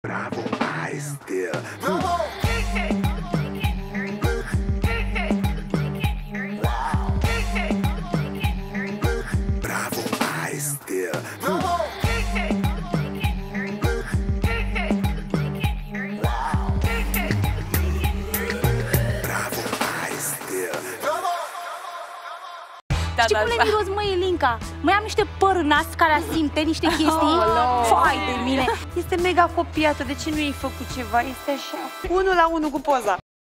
Bravo, I still. Bravo, I still. Știi cum le miros, măi, Elinca? Mai am niște păr în nas care asimte niște chestii. Fai de mine. Este mega copiată, de ce nu ai făcut ceva? Este așa. 1-1 cu poza.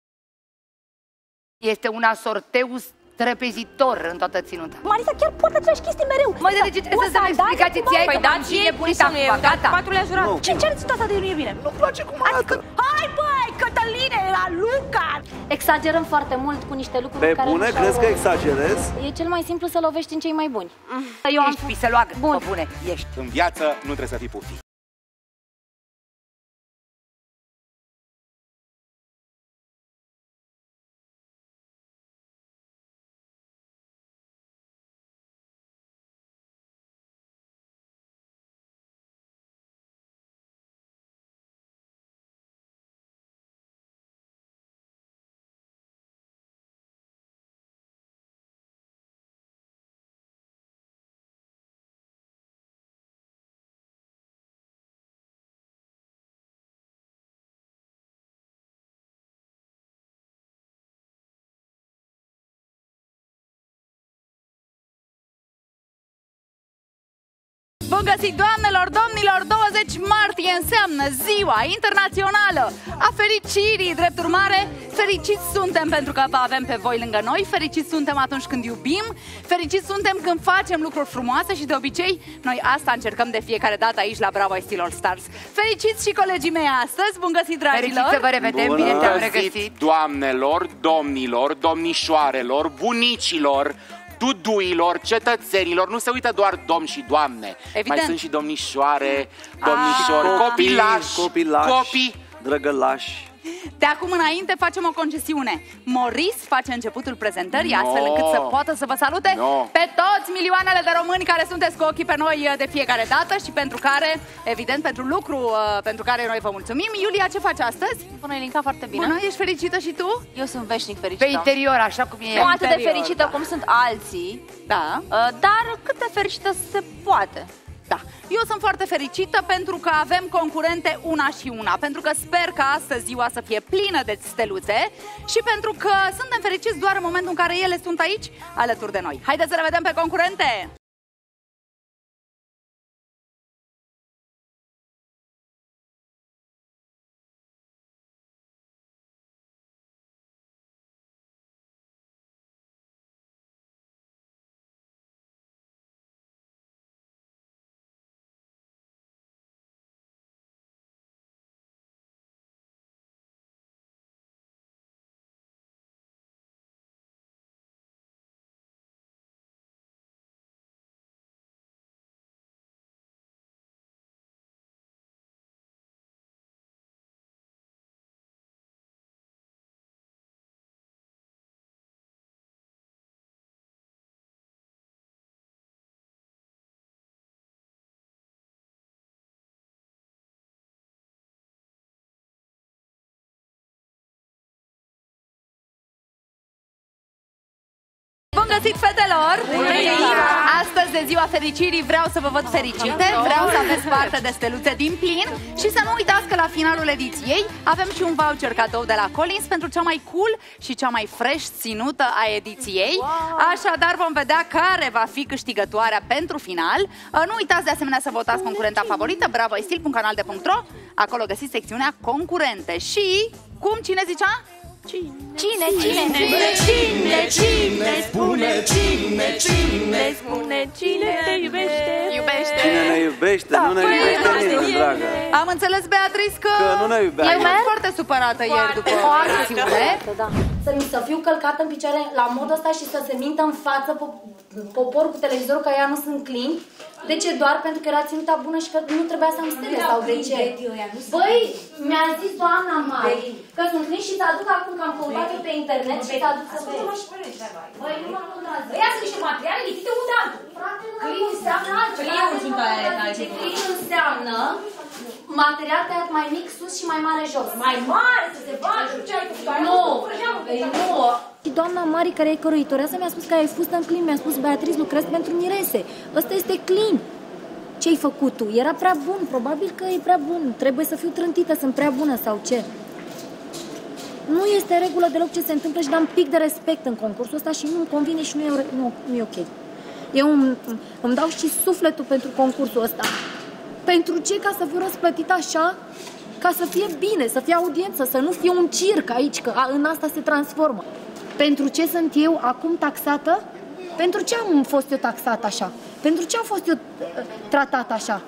Este un asorteu trăpezitor în toată ținuta. Marisa chiar poartă aceleași chestii mereu. Măi, de ce trebuie să dăm explicații ție? Păi da, ție bunita mea, gata. Patrulea jurat. Ce cereți toată de nu e bine? Nu-mi place cum arată. Hai, băi, Cătăline, la Luca! Exagerăm foarte mult cu niște lucruri Pe care bune, crezi că exagerez? E cel mai simplu să lovești în cei mai buni. Eu am piseloagă, Bun. pe bune, ești. În viață nu trebuie să fii puftit. Bun găsit, doamnelor, domnilor! 20 martie înseamnă Ziua Internațională a Fericirii. Drept urmare, fericiți suntem pentru că vă avem pe voi lângă noi, fericiți suntem atunci când iubim, fericiți suntem când facem lucruri frumoase și de obicei noi asta încercăm de fiecare dată aici la Bravo Steel All Stars. Fericiți și colegii mei astăzi, bun găsit, dragilor! Fericiți să vă revedem, bine te-am regăsit! Doamnelor, domnilor, domnișoarelor, bunicilor, duduilor, cetățenilor, nu se uită doar domni și doamne. Evident. Mai sunt și domnișoare, domnișori, copilași, copii, drăgălași. De acum înainte facem o concesiune. Maurice face începutul prezentării astfel încât să poată să vă salute pe toți milioanele de români care sunteți cu ochii pe noi de fiecare dată și pentru care, evident, pentru lucru pentru care noi vă mulțumim. Iulia, ce faci astăzi? Bună, Elinca, foarte bine. Bună, ești fericită și tu? Eu sunt veșnic fericită. Pe interior, așa cum e. Nu atât de fericită cum sunt alții, Da. dar cât de fericită se poate. Da, eu sunt foarte fericită pentru că avem concurente una și una, pentru că sper că astăzi ziua să fie plină de steluțe și pentru că suntem fericiți doar în momentul în care ele sunt aici alături de noi. Haideți să le vedem pe concurente! Bun găsit, fetelor! Astăzi, de ziua fericirii, vreau să vă văd fericite, vreau să aveți parte de steluțe din plin și să nu uitați că la finalul ediției avem și un voucher cadou de la Collins pentru cea mai cool și cea mai fresh ținută a ediției. Așadar, vom vedea care va fi câștigătoarea pentru final. Nu uitați de asemenea să votați concurenta favorită, bravoestil.canalde.ro. Acolo găsiți secțiunea concurente. Și, cine zicea? Cine spune cine te iubește? Cine ne iubește? Nu ne iubește nimeni, dragă. Am înțeles, Beatrice, că nu ne iubea. eu sunt foarte supărată ieri după acțiune. Da. Să fiu călcată în picioare la modul ăsta și să se mintă în față poporul cu televizorul că ea nu sunt clean. De ce? Doar pentru că era ținuta bună și că nu trebuia să-mi stele sau de ce? Băi, mi-a zis doamna Mari că sunt clean și te aduc acum că am căutat pe internet și te aduc să vezi. Băi, nu mă contrază. Ia sunt niște materiale lipite unde altul. Frate, clean înseamnă altceva. Clean înseamnă Material tăiat mai mic sus și mai mare jos. Mai mare să se facă, ce ai făcut? Nu, Și doamna Mari, care e căruitoreasă, mi-a spus că ai fustă în clean. Mi-a spus, Beatriz, lucrez pentru mirese. Ăsta este clean. Ce-ai făcut tu? Era prea bun, probabil că e prea bun. Trebuie să fiu trântită, sunt prea bună sau ce? Nu este în regulă deloc ce se întâmplă și dam pic de respect în concursul ăsta și nu-mi convine și nu e ok. Eu îmi dau și sufletul pentru concursul ăsta. Pentru ce? Ca să fiu răsplătită așa? Ca să fie bine, să fie audiență, să nu fie un circ aici, că în asta se transformă. Pentru ce sunt eu acum taxată? Pentru ce am fost eu taxată așa? Pentru ce am fost eu tratată așa?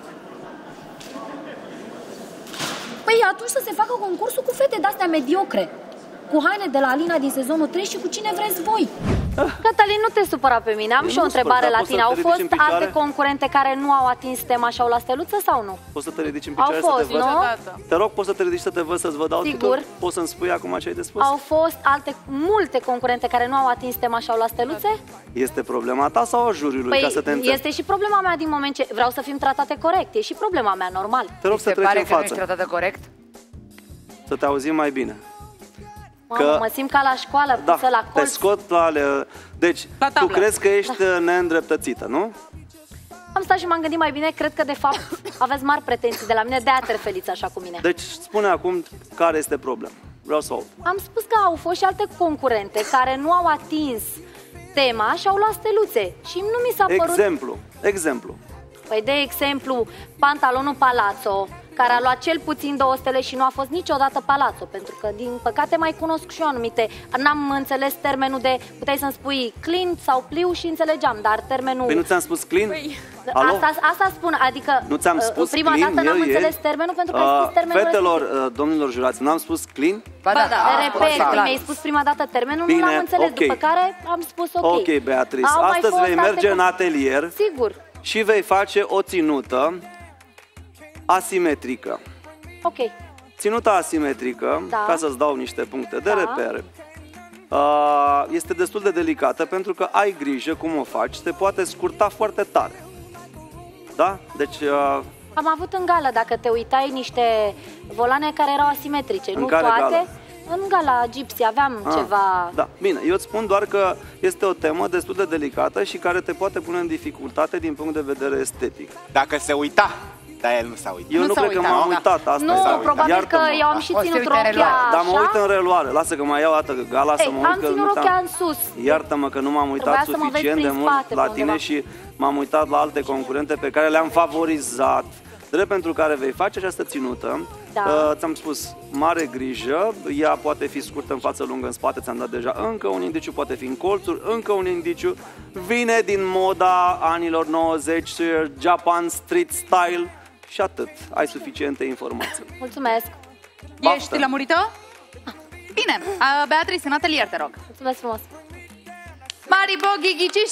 Păi atunci să se facă concursul cu fete de-astea mediocre, cu haine de la Alina din sezonul 3 și cu cine vreți voi. Cătălin, nu te supăra pe mine. Am și o întrebare la tine. Au fost alte concurente care nu au atins tema și au la steluță sau nu? Poți să te ridici în picioare să te văd? Te rog, poți să te ridici să te văd, să-ți văd outfit-ul? Poți să-mi spui acum ce ai de spus? Au fost multe concurente care nu au atins tema și au la steluțe? Este problema ta sau a juriului, ca să te înțeleg? Este și problema mea din moment ce vreau să fim tratate corect. E și problema mea, normal. Te rog să treci în față. Nu ești tratată corect? Să te auzim mai bine. Mamă, mă simt ca la școală, pusă la colț. Te scot la ale... Deci, tu crezi că ești neîndreptățită, nu? Am stat și m-am gândit mai bine, cred că de fapt aveți mari pretenții de la mine, de-aia te referiți așa cu mine. Deci, spune acum care este problema. Vreau să aud. Am spus că au fost și alte concurente care nu au atins tema și au luat steluțe. Și nu mi s-a părut... Exemplu. Păi, de exemplu, pantalonul Palazzo, care a luat cel puțin 2 stele și nu a fost niciodată Palazzo, pentru că, din păcate, mai cunosc și eu anumite. N-am înțeles termenul de, puteai să-mi spui clean sau pliu și înțelegeam, dar termenul... Păi nu ți-am spus clean? Asta spun, adică nu ți-am spus prima clean, dată n-am înțeles termenul pentru că ai spus termenul fetelor, domnilor jurați, n-am spus clean? Ba da, repet, mi-ai spus prima dată termenul, bine, nu l-am înțeles, după care am spus ok. Ok, Beatriz, astăzi vei merge în atelier. Sigur. Și vei face o ținută asimetrică. Ok. Ținuta asimetrică, ca să-ți dau niște puncte de reper, este destul de delicată pentru că ai grijă cum o faci, te poate scurta foarte tare. Da? Deci... Am avut în gală, dacă te uitai, niște volane care erau asimetrice, în nu care toate. Gală? În gala Gypsy aveam ceva... Da, bine, eu îți spun doar că este o temă destul de delicată și care te poate pune în dificultate din punct de vedere estetic. Dacă se uita, dar el nu s-a uitat. Eu nu cred că m-am uitat, asta nu, probabil că eu am și ținut rochia dar mă uit în reluare, lasă că mai iau o dată gala să mă uit. Am ținut rochia în sus. Iartă-mă că nu m-am uitat suficient de mult la tine și m-am uitat la alte concurente pe care le-am favorizat. Drept pentru care vei face această ținută, ți-am spus, mare grijă, ea poate fi scurtă în față, lungă în spate, ți-am dat deja încă un indiciu, poate fi în colțuri, încă un indiciu, vine din moda anilor 90, Japan Street Style și atât, ai suficiente informații. Mulțumesc! Ești lămurită? Bine, Beatrice, în atelier, te rog. Mulțumesc frumos! Maribo, ghiciți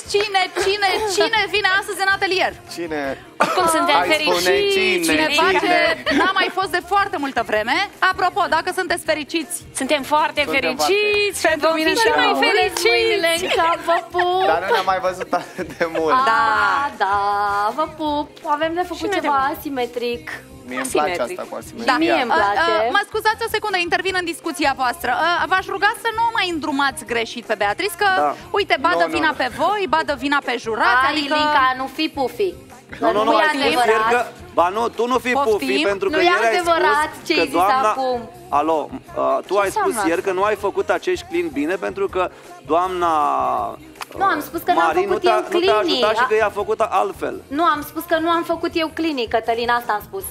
cine vine astăzi în atelier? Cine? Oricum suntem fericiți. Cineva ce n-a mai fost de foarte multă vreme. Apropo, dacă sunteți fericiți, suntem foarte fericiți. Pentru mine și mai fericiți. Dar nu ne-am mai văzut atât de mult. Da, vă pup. Avem de făcut ceva asimetric. Mie îmi place asta cu asimetria. Da, mie îmi place. Mă scuzați o secundă, intervin în discuția voastră. V-aș ruga să nu mai îndrumați greșit pe Beatrice, că, uite, badă vina pe voi, badă vina pe jurați. Adică... Lica, nu fi pufi. Nu e adevărat. Ba nu, tu nu fi pufi, pentru că ieri ai spus că doamna... Alo, tu ai spus ieri că nu ai făcut acești clean bine pentru că doamna... Nu, am spus că n-am făcut eu clinic. Nu te-a ajutat și că i-a făcut altfel. Nu, am spus că nu am făcut eu clinic, Cătălin, asta am spus.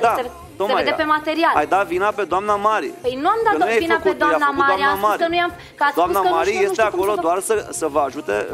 Se vede pe material. Ai dat vina pe doamna Mari. Păi nu am dat vina pe doamna Mari, am spus că nu i-am... Doamna Mari este acolo doar să vă ajute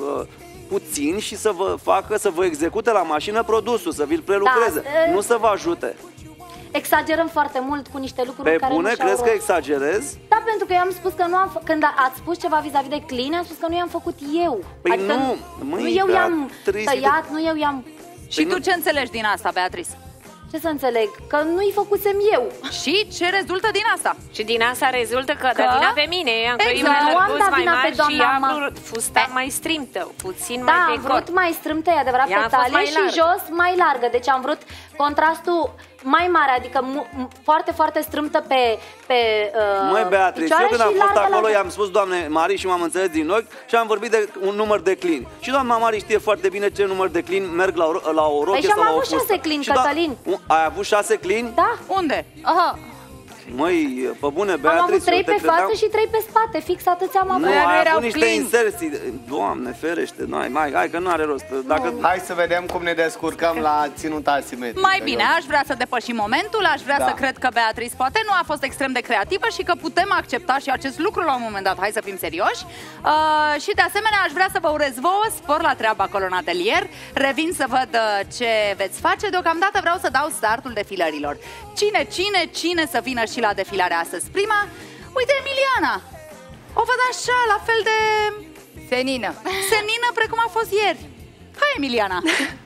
puțin și să vă facă, să vă execute la mașină produsul, să vi-l prelucreze, nu să vă ajute. Exagerăm foarte mult cu niște lucruri care nu crezi că exagerez? Da, pentru că eu am spus că nu am când ați spus ceva vis-a-vis de clean, am spus că nu i-am făcut eu. Păi adică nu eu i-am tăiat, nu eu i-am... Și tu ce înțelegi din asta, Beatrice? Ce să înțeleg? Că nu-i făcusem eu. Și ce rezultă din asta? Și din asta rezultă că dă vina pe mine. Am nu am dat vina pe doamna Mari. Fusta mai strâmtă, puțin mai pe am vrut mai strâmtă, e adevărat, pe talie și jos mai largă. Deci am vrut contrastul mai mare, adică foarte, foarte strâmtă pe Măi, Beatrice, eu când am și fost largă acolo, la... i-am spus doamne Mari și m-am înțeles din ochi și am vorbit de un număr de clini. Și doamna Mari știe foarte bine ce număr de clini merg la o rochie și sau am la o avut fustă. 6 clini, Și Cătălin. Ai avut 6 clini? Da. Unde? Aha. Măi, pe bune, Beatrice, am avut 3 pe credeam... față și 3 pe spate, fix atâția am avut. Nu, ai erau avut niște clini. inserții. Doamne, ferește, hai că nu are rost. Dacă... Hai să vedem cum ne descurcăm la ținut asimetric. Mai bine, aș vrea să depășim momentul, aș vrea să cred că Beatrice poate nu a fost extrem de creativă și că putem accepta și acest lucru la un moment dat. Hai să fim serioși. Și de asemenea aș vrea să vă urez vouă spor la treabă acolo în atelier. Revin să văd ce veți face. Deocamdată vreau să dau startul defilărilor. Cine să vină și la defilarea astăzi? Prima, uite, Emiliana. O văd așa, la fel de... Senină, precum a fost ieri. Hai, Emiliana.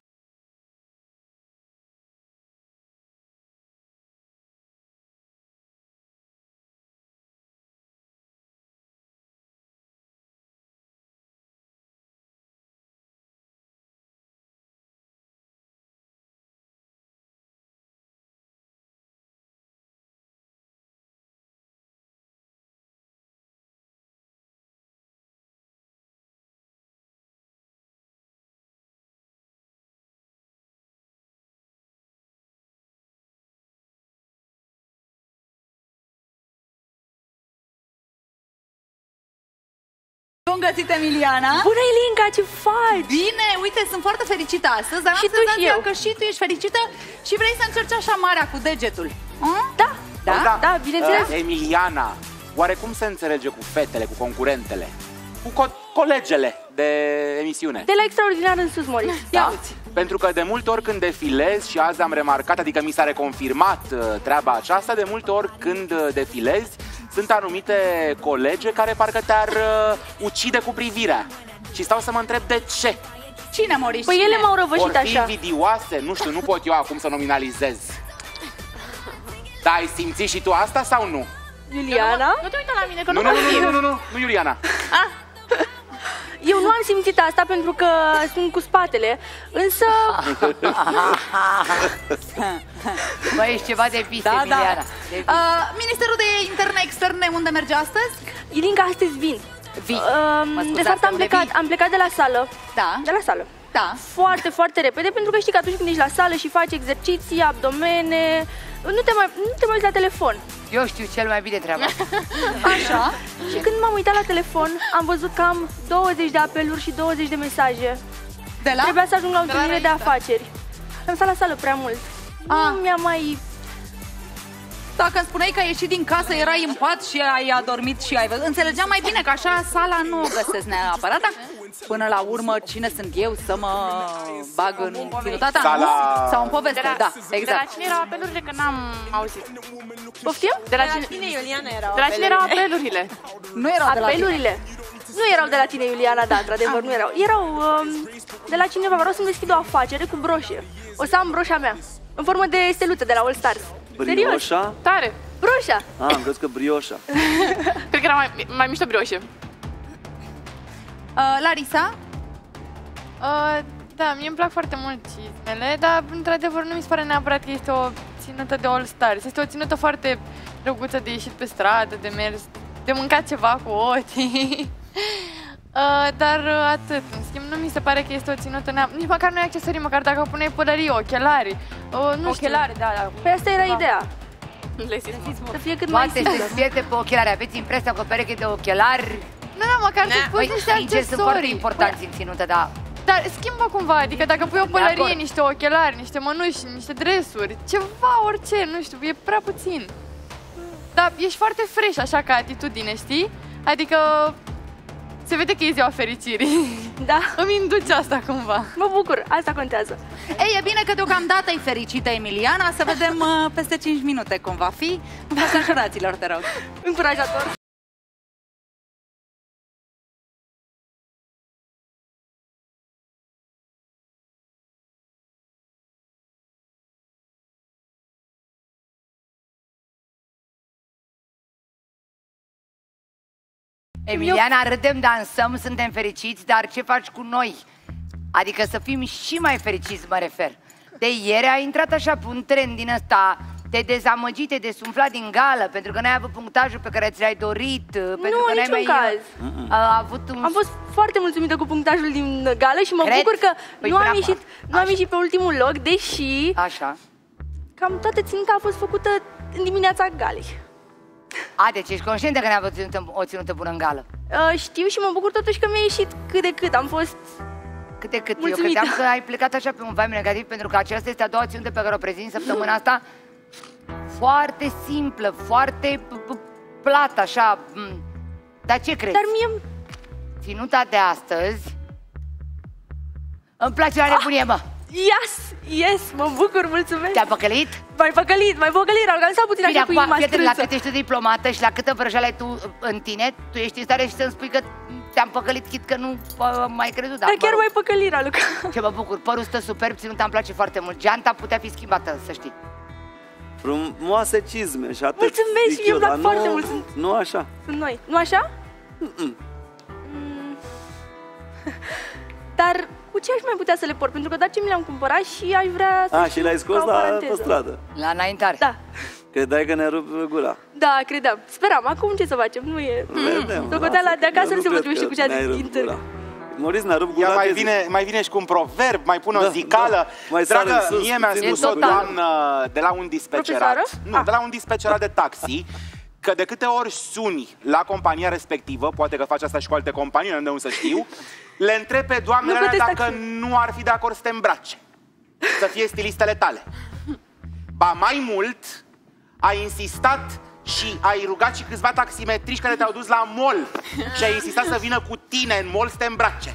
Bun găsit, Emiliana! Bună, Ilinca, ce faci? Bine, uite, sunt foarte fericită astăzi, dar și am tu și senzația eu. că și tu ești fericită și vrei să încerci așa marea cu degetul. Da, bineînțeles. Emiliana, oare cum se înțelege cu fetele, cu concurentele? Cu colegele de emisiune? De la extraordinar în sus, Moris. Da? Pentru că de multe ori când defilez, și azi am remarcat, adică mi s-a reconfirmat treaba aceasta, de multe ori când defilezi, sunt anumite colege care parcă te-ar ucide cu privirea. Și stau să mă întreb de ce. Cine, Moris? Păi ele m-au răvășit așa. Or fi invidioase, nu știu, nu pot eu acum să nominalizez. Dar ai simțit și tu asta sau nu? Iuliana? Nu te uita la mine, că Nu, Iuliana. Eu nu am simțit asta pentru că sunt cu spatele, însă... Băi, ești ceva de piste, Emiliana. Ministerul de Interne Externe, unde merge astăzi? Ilinca, astăzi vin. De fapt, am plecat de la sală. Da. De la sală. Da. Foarte, foarte repede, pentru că știi că atunci când ești la sală și faci exerciții, abdomene, nu te mai uiți la telefon. Eu știu cel mai bine treaba. Așa. Și când m-am uitat la telefon, am văzut că am 20 de apeluri și 20 de mesaje. De la? Trebuia să ajung la o întâlnire de afaceri. Am stat la sală prea mult. Nu mi-a mai... Dacă îmi spuneai că ai ieșit din casă, erai în pat și ai adormit și ai văzut, înțelegeam mai bine că așa sala nu o găsesc neapărat, dar până la urmă cine sunt eu să mă bag în ținutata sau în poveste, da, exact. De la cine erau apelurile, că n-am auzit. Poftim? De la cine, Iuliana, erau de la cine erau apelurile? Nu erau de la apelurile? Nu erau de la tine, Iuliana, da, într-adevăr, nu erau. Erau de la cineva, vreau să-mi deschid o afacere cu broșe. O să am broșa mea, în formă de steluță de la All Stars. Brioșa? Tare. Broșa. Am crezut că brioșa. Cred că era mai mișto brioșe. Larisa? Da, mie îmi plac foarte mult cizmele, dar într-adevăr nu mi se pare neapărat că este o ținută de All Stars. Este o ținută foarte drăguță de ieșit pe stradă, de mers, de mâncat ceva cu ochii. Dar atât. În schimb, nu mi se pare că este o ținută nici măcar nu e accesorii, măcar dacă puneai pălării, ochelari. Ochelari, da. Păi asta era ideea. Să fie cât mai simplă. Poate să fierte pe ochelari. Aveți impresia că o pereche de ochelari? Nu, măcar să pui niște accesorii. Sunt foarte importanți în ținută, da. Dar schimbă cumva, adică dacă pui o pălărie, niște ochelari, niște mănuși, niște dresuri, ceva, orice, nu știu, e prea puțin. Dar ești foarte fresh așa ca atitudine, știi? Adică se vede că e ziua fericirii. Da. Îmi induce asta cumva. Mă bucur, asta contează. Ei, e bine că deocamdată e fericită, Emiliana. Să vedem peste 5 minute cum va fi. Pasașeraților, te rog. Încurajator. Emiliana, râdem, dansăm, suntem fericiți, dar ce faci cu noi? Adică să fim și mai fericiți, mă refer. De ieri a intrat așa pe un trend din ăsta. Te-ai dezamăgit, te-ai desumflat din gală pentru că n-ai avut punctajul pe care ți l-ai dorit. Pentru că în niciun caz. Am fost foarte mulțumită cu punctajul din gală și mă bucur că nu am ieșit pe ultimul loc, deși cam toată ținuta a fost făcută în dimineața galei. Deci ești conștientă că n-ai avut o ținută bună în gală? Știu și mă bucur totuși că mi-a ieșit cât de cât. Am fost cât de cât. Eu credeam că ai plecat așa pe un vibe negativ pentru că aceasta este a doua ținută pe care o prezint săptămâna asta. Foarte simplă, foarte plată, așa. Dar ce crezi? Dar mie... Ținuta de astăzi îmi place la nebunie, mă. Yes, mă bucur, mulțumesc. Te-a păcălit? M-ai păcălit, am organizat puțin așa cu inima strânsă. La cât ești tu diplomată și la câtă vrăjeală ai tu în tine, tu ești în stare și să-mi spui că te-am păcălit, chit că nu m-ai crezut. Dar chiar m-ai păcălit, Raluca. Ce mă bucur, părul stă superb, ținuta îmi place foarte mult. Geanta putea fi schimbată, să știi. Frumoase cizme și atât. Mulțumesc și eu îmi plac foarte mult. Nu așa. Sunt noi. Nu așa? Dar cu ce aș mai putea să le port? Pentru că doar ce mi le-am cumpărat și aș vrea să și le-ai scos pe stradă. La înaintare. Da. Credeai că ne rup gura. Da, credeam. Speram. Acum ce să facem? Nu e... Socoteala de acasă nu se potrivește cu cea din târg. Maurice ne-a rupt gura. Mai vine și cu un proverb, mai pune o zicală. Dragă, mie mi-a spus o doamnă de la un dispecerat. Nu, de la un dispecerat de taxi, că de câte ori suni la compania respectivă, poate că faci asta și cu alte companii, nu de unde să știu, le întreb pe doamnele alea dacă nu ar fi de acord să te îmbrace, să fie stilistele tale. Ba mai mult, ai insistat și ai rugat și câțiva taximetriști care te-au dus la mall și ai insistat să vină cu tine în mall să te îmbrace.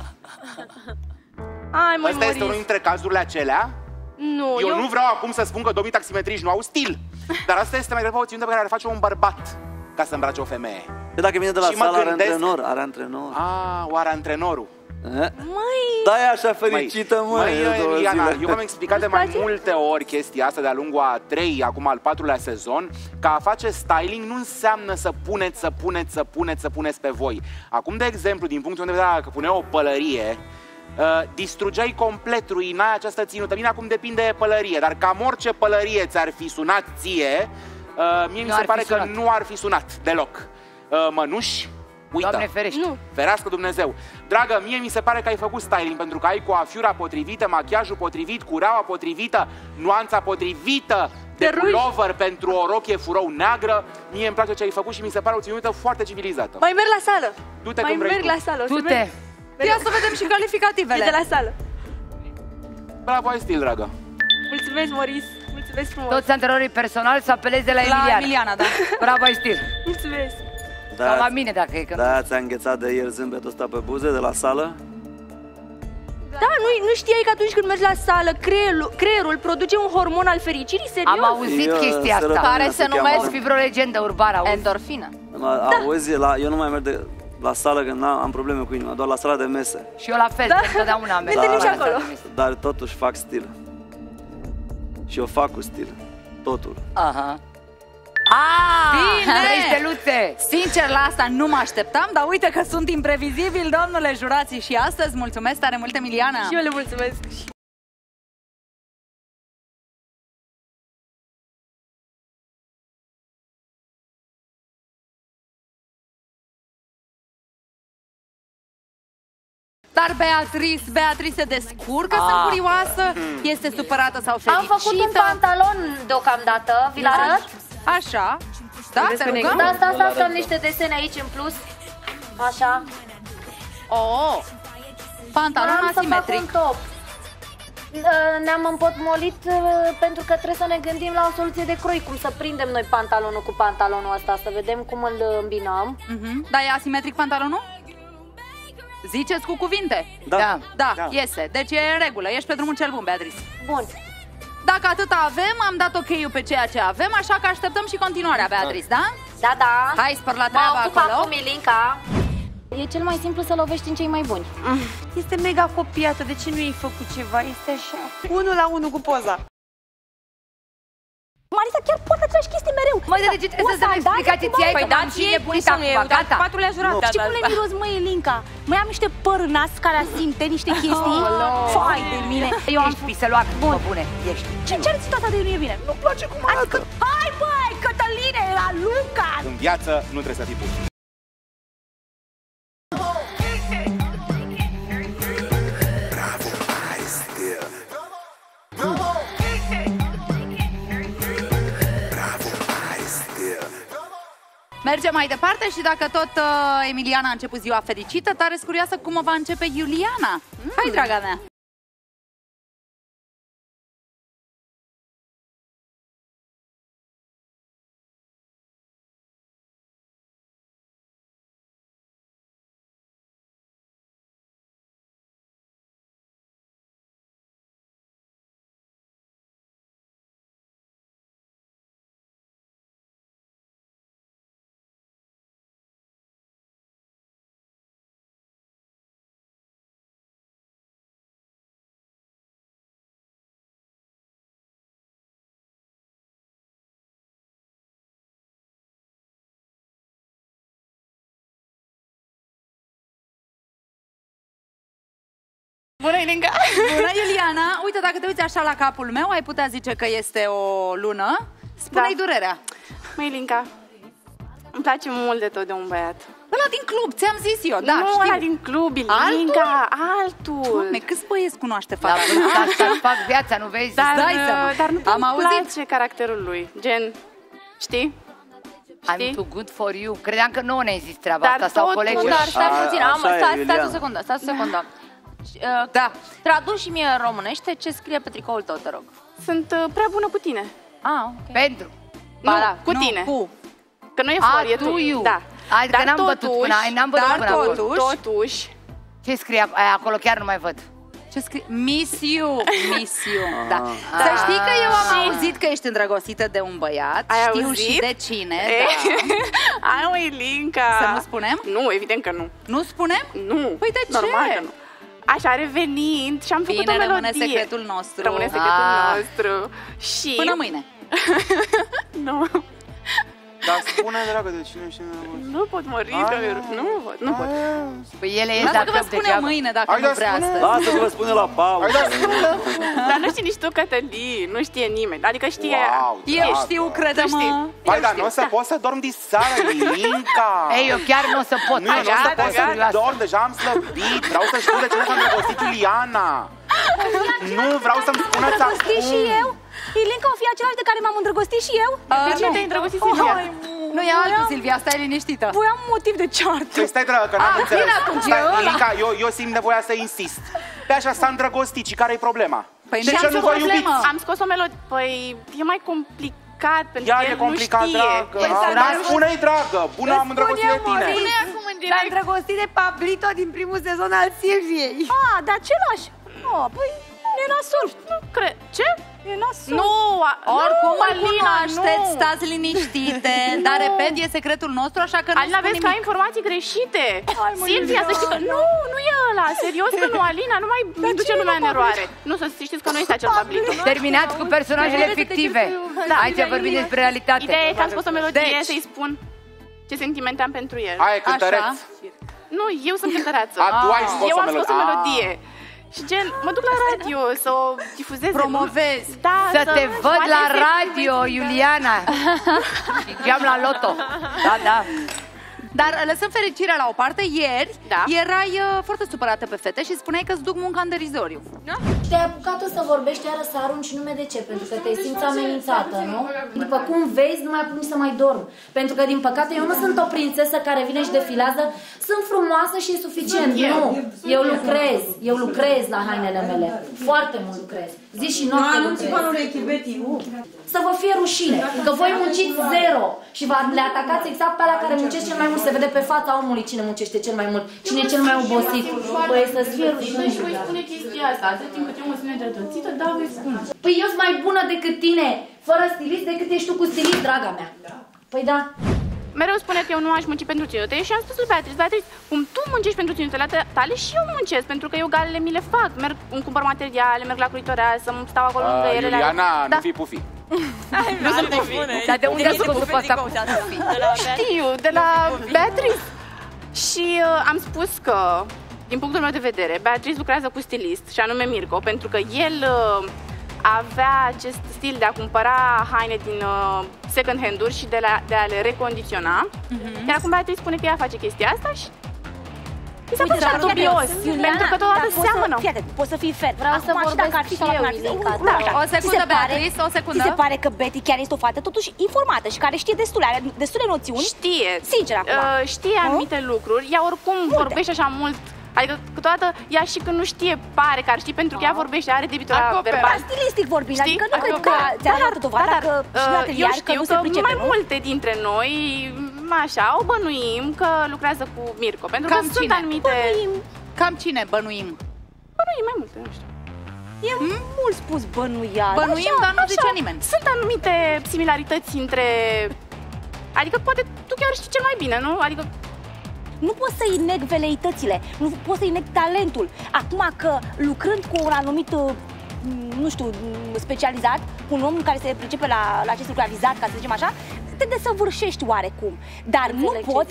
Asta este unul dintre cazurile acelea. Nu, eu nu vreau acum să spun că domnii taximetriști nu au stil, dar asta este mai degrabă o ținută pe care ar face un bărbat ca să îmbrace o femeie. Dacă vine de la sală, are antrenor. Oare antrenorul? Da, e așa fericită, Iuliana, eu v-am explicat de mai multe ori chestia asta de-a lungul a 3, acum al 4-lea sezon, că a face styling nu înseamnă să puneți pe voi. Acum, de exemplu, din punctul de vedere, dacă pune o pălărie, distrugeai complet, ruinai această ținută. Bine, acum depinde de pălărie, dar cam orice pălărie ți-ar fi sunat ție, mie mi se pare că nu ar fi sunat deloc. Mănuși, uită. Doamne ferește. Ferească Dumnezeu. Dragă, mie mi se pare că ai făcut styling pentru că ai coafiura potrivită, machiajul potrivit, cureaua potrivită, nuanța potrivită de pullover pentru o rochie furou neagră. Mie îmi place ce ai făcut și mi se pare o ținută foarte civilizată. Mai merg la sală. Du-te când vrei tu. La sală. Du-te. Ia să vedem și calificativele. E de la sală. Bravo, ai stil, dragă. Mulțumesc, Maurice. Mulțumesc frumos. Toți antrenorii personali să apeleze la Emiliana. Da. Bravo, ai stil. Mulțumesc. Sau la mine, dacă e că... Da, ți-a înghețat de ieri zâmbetul ăsta pe buze de la sală? Da, nu știai că atunci când mergi la sală, creierul produce un hormon al fericirii? Serios? Am auzit chestia asta. Care se numește, fi vreo legendă urbană, endorfină. Auzi, eu nu mai merg la sală când am probleme cu inima, doar la sala de mese. Și eu la fel, întotdeauna merg. Ne întâlnim și acolo. Dar totuși fac stil. Și eu fac cu stil. Totul. Aha. Bine! Andrei Steluțe! Sincer, la asta nu mă așteptam, dar uite că sunt imprevizibili, domnule jurații, și astăzi. Mulțumesc tare mult, Emiliana! Și eu le mulțumesc! Dar Beatrice se descurcă, sunt curioasă, este supărată sau fericită? Am făcut un pantalon deocamdată, vi-l arăt? Așa, da, te rugăm? Da, sunt niște desene aici în plus, așa. Pantalon asimetric. Ne-am împotmolit pentru că trebuie să ne gândim la o soluție de croi, cum să prindem noi pantalonul cu pantalonul ăsta, să vedem cum îl îmbinăm. Da, e asimetric pantalonul? Ziceți cu cuvinte? Da, iese. Deci e în regulă, ești pe drumul cel bun, Beatrice. Bun. Dacă atâta avem, am dat ok-ul pe ceea ce avem, așa că așteptăm și continuarea, Beatrice, da? Da. Hai, spăr la treaba acolo. Mă ocup cu Milinca. E cel mai simplu să lovești în cei mai buni. Este mega copiată, de ce nu i-ai făcut ceva? Este așa. 1 la 1 cu poza. Marisa chiar poate aceleași chestii mereu. Măi, de ce trebuie să dăm explicații? Ți-ai că m-am și nebunit acum, gata? Patrulea jurat. Știi cum le miros, măi, Elinca? Măi, am niște păr în nas care asimte niște chestii. Fai de mine. Eu am pisăloacă, bă, bune, ești. Ce are ținut asta de nu e bine? Nu-mi place cum arată. Hai, băi, Cătăline, la Luca! În viață nu trebuie să fii pus. Mergem mai departe și dacă tot Emiliana a început ziua fericită, tare curioasă cum o va începe Iuliana. Hai, draga mea! Bună, Elinca! Bună, Iuliana! Uite, dacă te uiți așa la capul meu, ai putea zice că este o lună. Spune-i durerea. Măi, Elinca, îmi place mult de tot de un băiat. Ăla din club, ți-am zis eu, da, nu, știu. ăla din club, Elinca, altul. Doamne, câți băieți cunoaște fata? Să-ți fac viața, nu vezi? Dar nu îmi place caracterul lui, gen, știi? I'm too good for you. Credeam că nouă ne-ai zis treaba asta sau colegii. Dar stai puțin, stați o secundă, stați o secundă. Da. Traduci-mi în românește ce scrie pe tricoul tău, te rog. Sunt prea bună cu tine. Ok. Pentru? Nu, cu tine. Că nu e for, e tu. Da. Adică n-am bătut până, n-am bătut până acolo. Totuși. Ce scrie acolo? Chiar nu mai văd. Ce scrie? Miss you. Miss you. Da. Să știi că eu am auzit că ești îndrăgostită de un băiat. Știu și de cine. Da. Ai, o Elinca. Să nu spunem? Nu, evident că nu. Nu spunem? Nu. Păi de ce? Normal că nu. Așa, revenind și am făcut o melodie. Rămâne secretul nostru. Rămâne secretul nostru. Și... Până mâine. Nu. Dar spune, dragă, de cine și nu pot, Mărica, nu pot. Păi ele lasă că vă spune mâine dacă nu vrea astăzi. Lasă că vă spune la pauză. Dar nu știi nici tu, Cătălin, nu știe nimeni. Adică știe... Eu știu, crede-mă. Păi, dar nu o să pot să dorm diseară, Elinca. Ei, eu chiar nu o să pot. Nu, eu nu o să pot să dorm, deja am slăbit. Vreau să știu de ce s-a îndrăgostit Iuliana. Nu, vreau să-mi spuneți acum. Și eu? Ilinca o fi același de care m-am îndrăgostit și eu? De ce te-ai îndrăgostit, Silvia? Nu e altul, Silvia, stai liniștită. Voi am un motiv de ceartă. Păi stai, dragă, că n-am înțeles. Stai, Elinca, eu simt nevoia să insist. Pe așa s-a îndrăgostit și care-i problema? Păi de ce nu vă iubiți? Am scos o melodie. Păi e mai complicat, pentru că el nu știe. Dragă. Spune-i, dragă, bună, am îndrăgostit de tine. S-a îndrăgostit de Pablito din primul sezon al Silviei. De același? Păi, e nasol. Nu cred. Ce? E nasol. Nu, oricum îl Alina, cunoașteți, nu. stați liniștite. Dar, repet, e secretul nostru, așa că nu Alina, vezi că ai informații greșite. Silvia, să știi că nu e ăla, serios că nu, Alina, nu mai duce lumea în eroare. Nu, să știți că nu este acel Pablito. Terminat cu personajele fictive. Hai să vorbim despre realitate. Ideea e că am scos o melodie să-i spun ce sentimente am pentru el. Hai, cântăreț. Nu, eu sunt cântăreață. Tu ai scos eu o am scos o melodie. Și gen, mă duc la radio să o difuzez. Promovezi. Da, să te văd la radio, Iuliana. Și geam la loto. Da. Dar lăsăm fericirea la o parte. Ieri erai foarte supărată pe fete și spuneai că-ți duc munca în derizoriu. Te-ai apucat-o să vorbești iară să arunci nume de ce? Pentru că te simți amenințată, nu? După cum vezi, nu mai pun să mai dorm. Pentru că, din păcate, eu nu sunt o prințesă care vine și defilează. Sunt frumoasă și e suficient. Nu, eu lucrez la hainele mele. Foarte mult lucrez. Zi și noapte lucrez. Să vă fie rușine, că voi munciți zero și le atacați exact pe alea care muncesc cel mai mult. Se vede pe fața omului cine muncește cel mai mult, cine e cel mai obosit. Păi să-ți fie rușine. Și voi spune chestia asta, atât timp cât eu mă sunt îndreptățită, da, voi spune. Păi eu sunt mai bună decât tine, fără stilist, decât ești tu cu stilist, draga mea. Păi da. Mereu spune că eu nu aș munci pentru ținute și am spus lui Beatrice, cum tu muncești pentru ținutele tale și eu muncesc, pentru că eu galele mi le fac. Merg, îmi cumpăr materiale, merg la croitoreasă, stau acolo lângă ele. Iuliana, nu fii pufi. Nu sunt de bune. Dar de unde ai scos pe asta? Știu, de la Beatrice. Și am spus că, din punctul meu de vedere, Beatrice lucrează cu stilist, și anume Mirco, pentru că el avea acest stil de a cumpăra haine din second hand-uri și de a le recondiționa. Iar acum Beatrice spune că ea face chestia asta și mi s-a părut dubios, pentru că totodată seamănă. Fiate, poți să fii fer. Vreau să vorbesc și eu, Ilinca. O secundă, Beatrice, o secundă. Ți se pare că Betty chiar este o fată totuși informată și care știe are destule noțiuni? Știe. Sincer acum. Știe anumite lucruri, ea oricum vorbește așa mult. Adică câteodată ea și când nu știe pare că ar ști, pentru că ea vorbește, are debitura verbal. Stilistic vorbind, adică nu cred că ți-a dat dovada că și la atelier că nu se pricepe, mai multe dintre noi, așa, o bănuim că lucrează cu Mirco, pentru că sunt anumite... Cam cine bănuim? Bănuim mai multe, nu știu. E mult spus bănuia. Bănuim, dar nu zice nimeni. Sunt anumite similarități între... Adică poate tu chiar știi cel mai bine, nu? Adică nu poți să-i neg veleitățile, nu poți să-i neg talentul. Acum că lucrând cu un anumit, nu știu, specializat, un om care se pricepe la acest lucrarizat, ca să zicem așa, te desăvârșești oarecum. Dar nu poți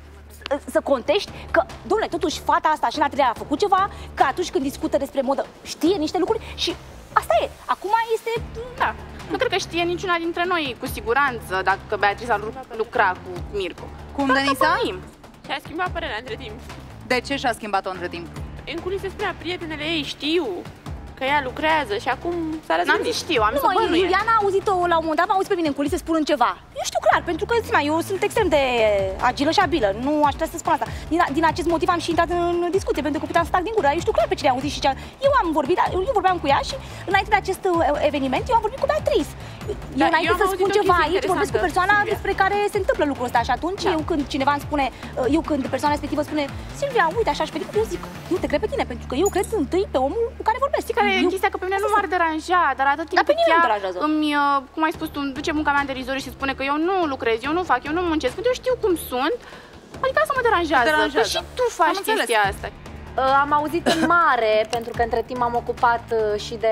să contești că, dom'le, totuși fata asta și în atelier a făcut ceva, că atunci când discută despre modă știe niște lucruri și asta e. Acum este... Da. Nu cred că știe niciuna dintre noi cu siguranță dacă Beatrice ar lucra cu Mirco. Cum, Denisa? Și-a schimbat părerea între timp. De ce și-a schimbat-o între timp? În culise spunea, prietenele ei știu că ea lucrează și acum s-a răzgândit. N-am zis știu, am zis bănuie. Iuliana a auzit-o la un moment dat, m-a auzit pe mine în culise spunând ceva. Eu știu clar, pentru că, eu sunt extrem de agilă și abilă, nu aș putea să spun asta. Din acest motiv am și intrat în discuție, pentru că puteam să tac din gură. Eu știu clar pe cine a auzit și ce. Eu am vorbit, eu vorbeam cu ea și înainte de acest eveniment eu am vorbit cu Beatrice. Eu înainte să spun ceva aici, vorbesc cu persoana despre care se întâmplă lucrul ăsta și atunci eu când cineva îmi spune, când persoana respectivă spune Silvia, uite așa și pe eu zic, eu te cred pe tine, pentru că eu cred întâi pe omul cu care vorbesc. Care e chestia că pe mine nu m-ar deranja, dar atât timp cât ea îmi, cum ai spus tu, îmi duce munca mea în derizoriu și spune că eu nu lucrez, eu nu fac, eu nu muncesc, când eu știu cum sunt, adică asta mă deranjează, că și tu faci chestia asta. Am auzit în mare, pentru că între timp m-am ocupat și de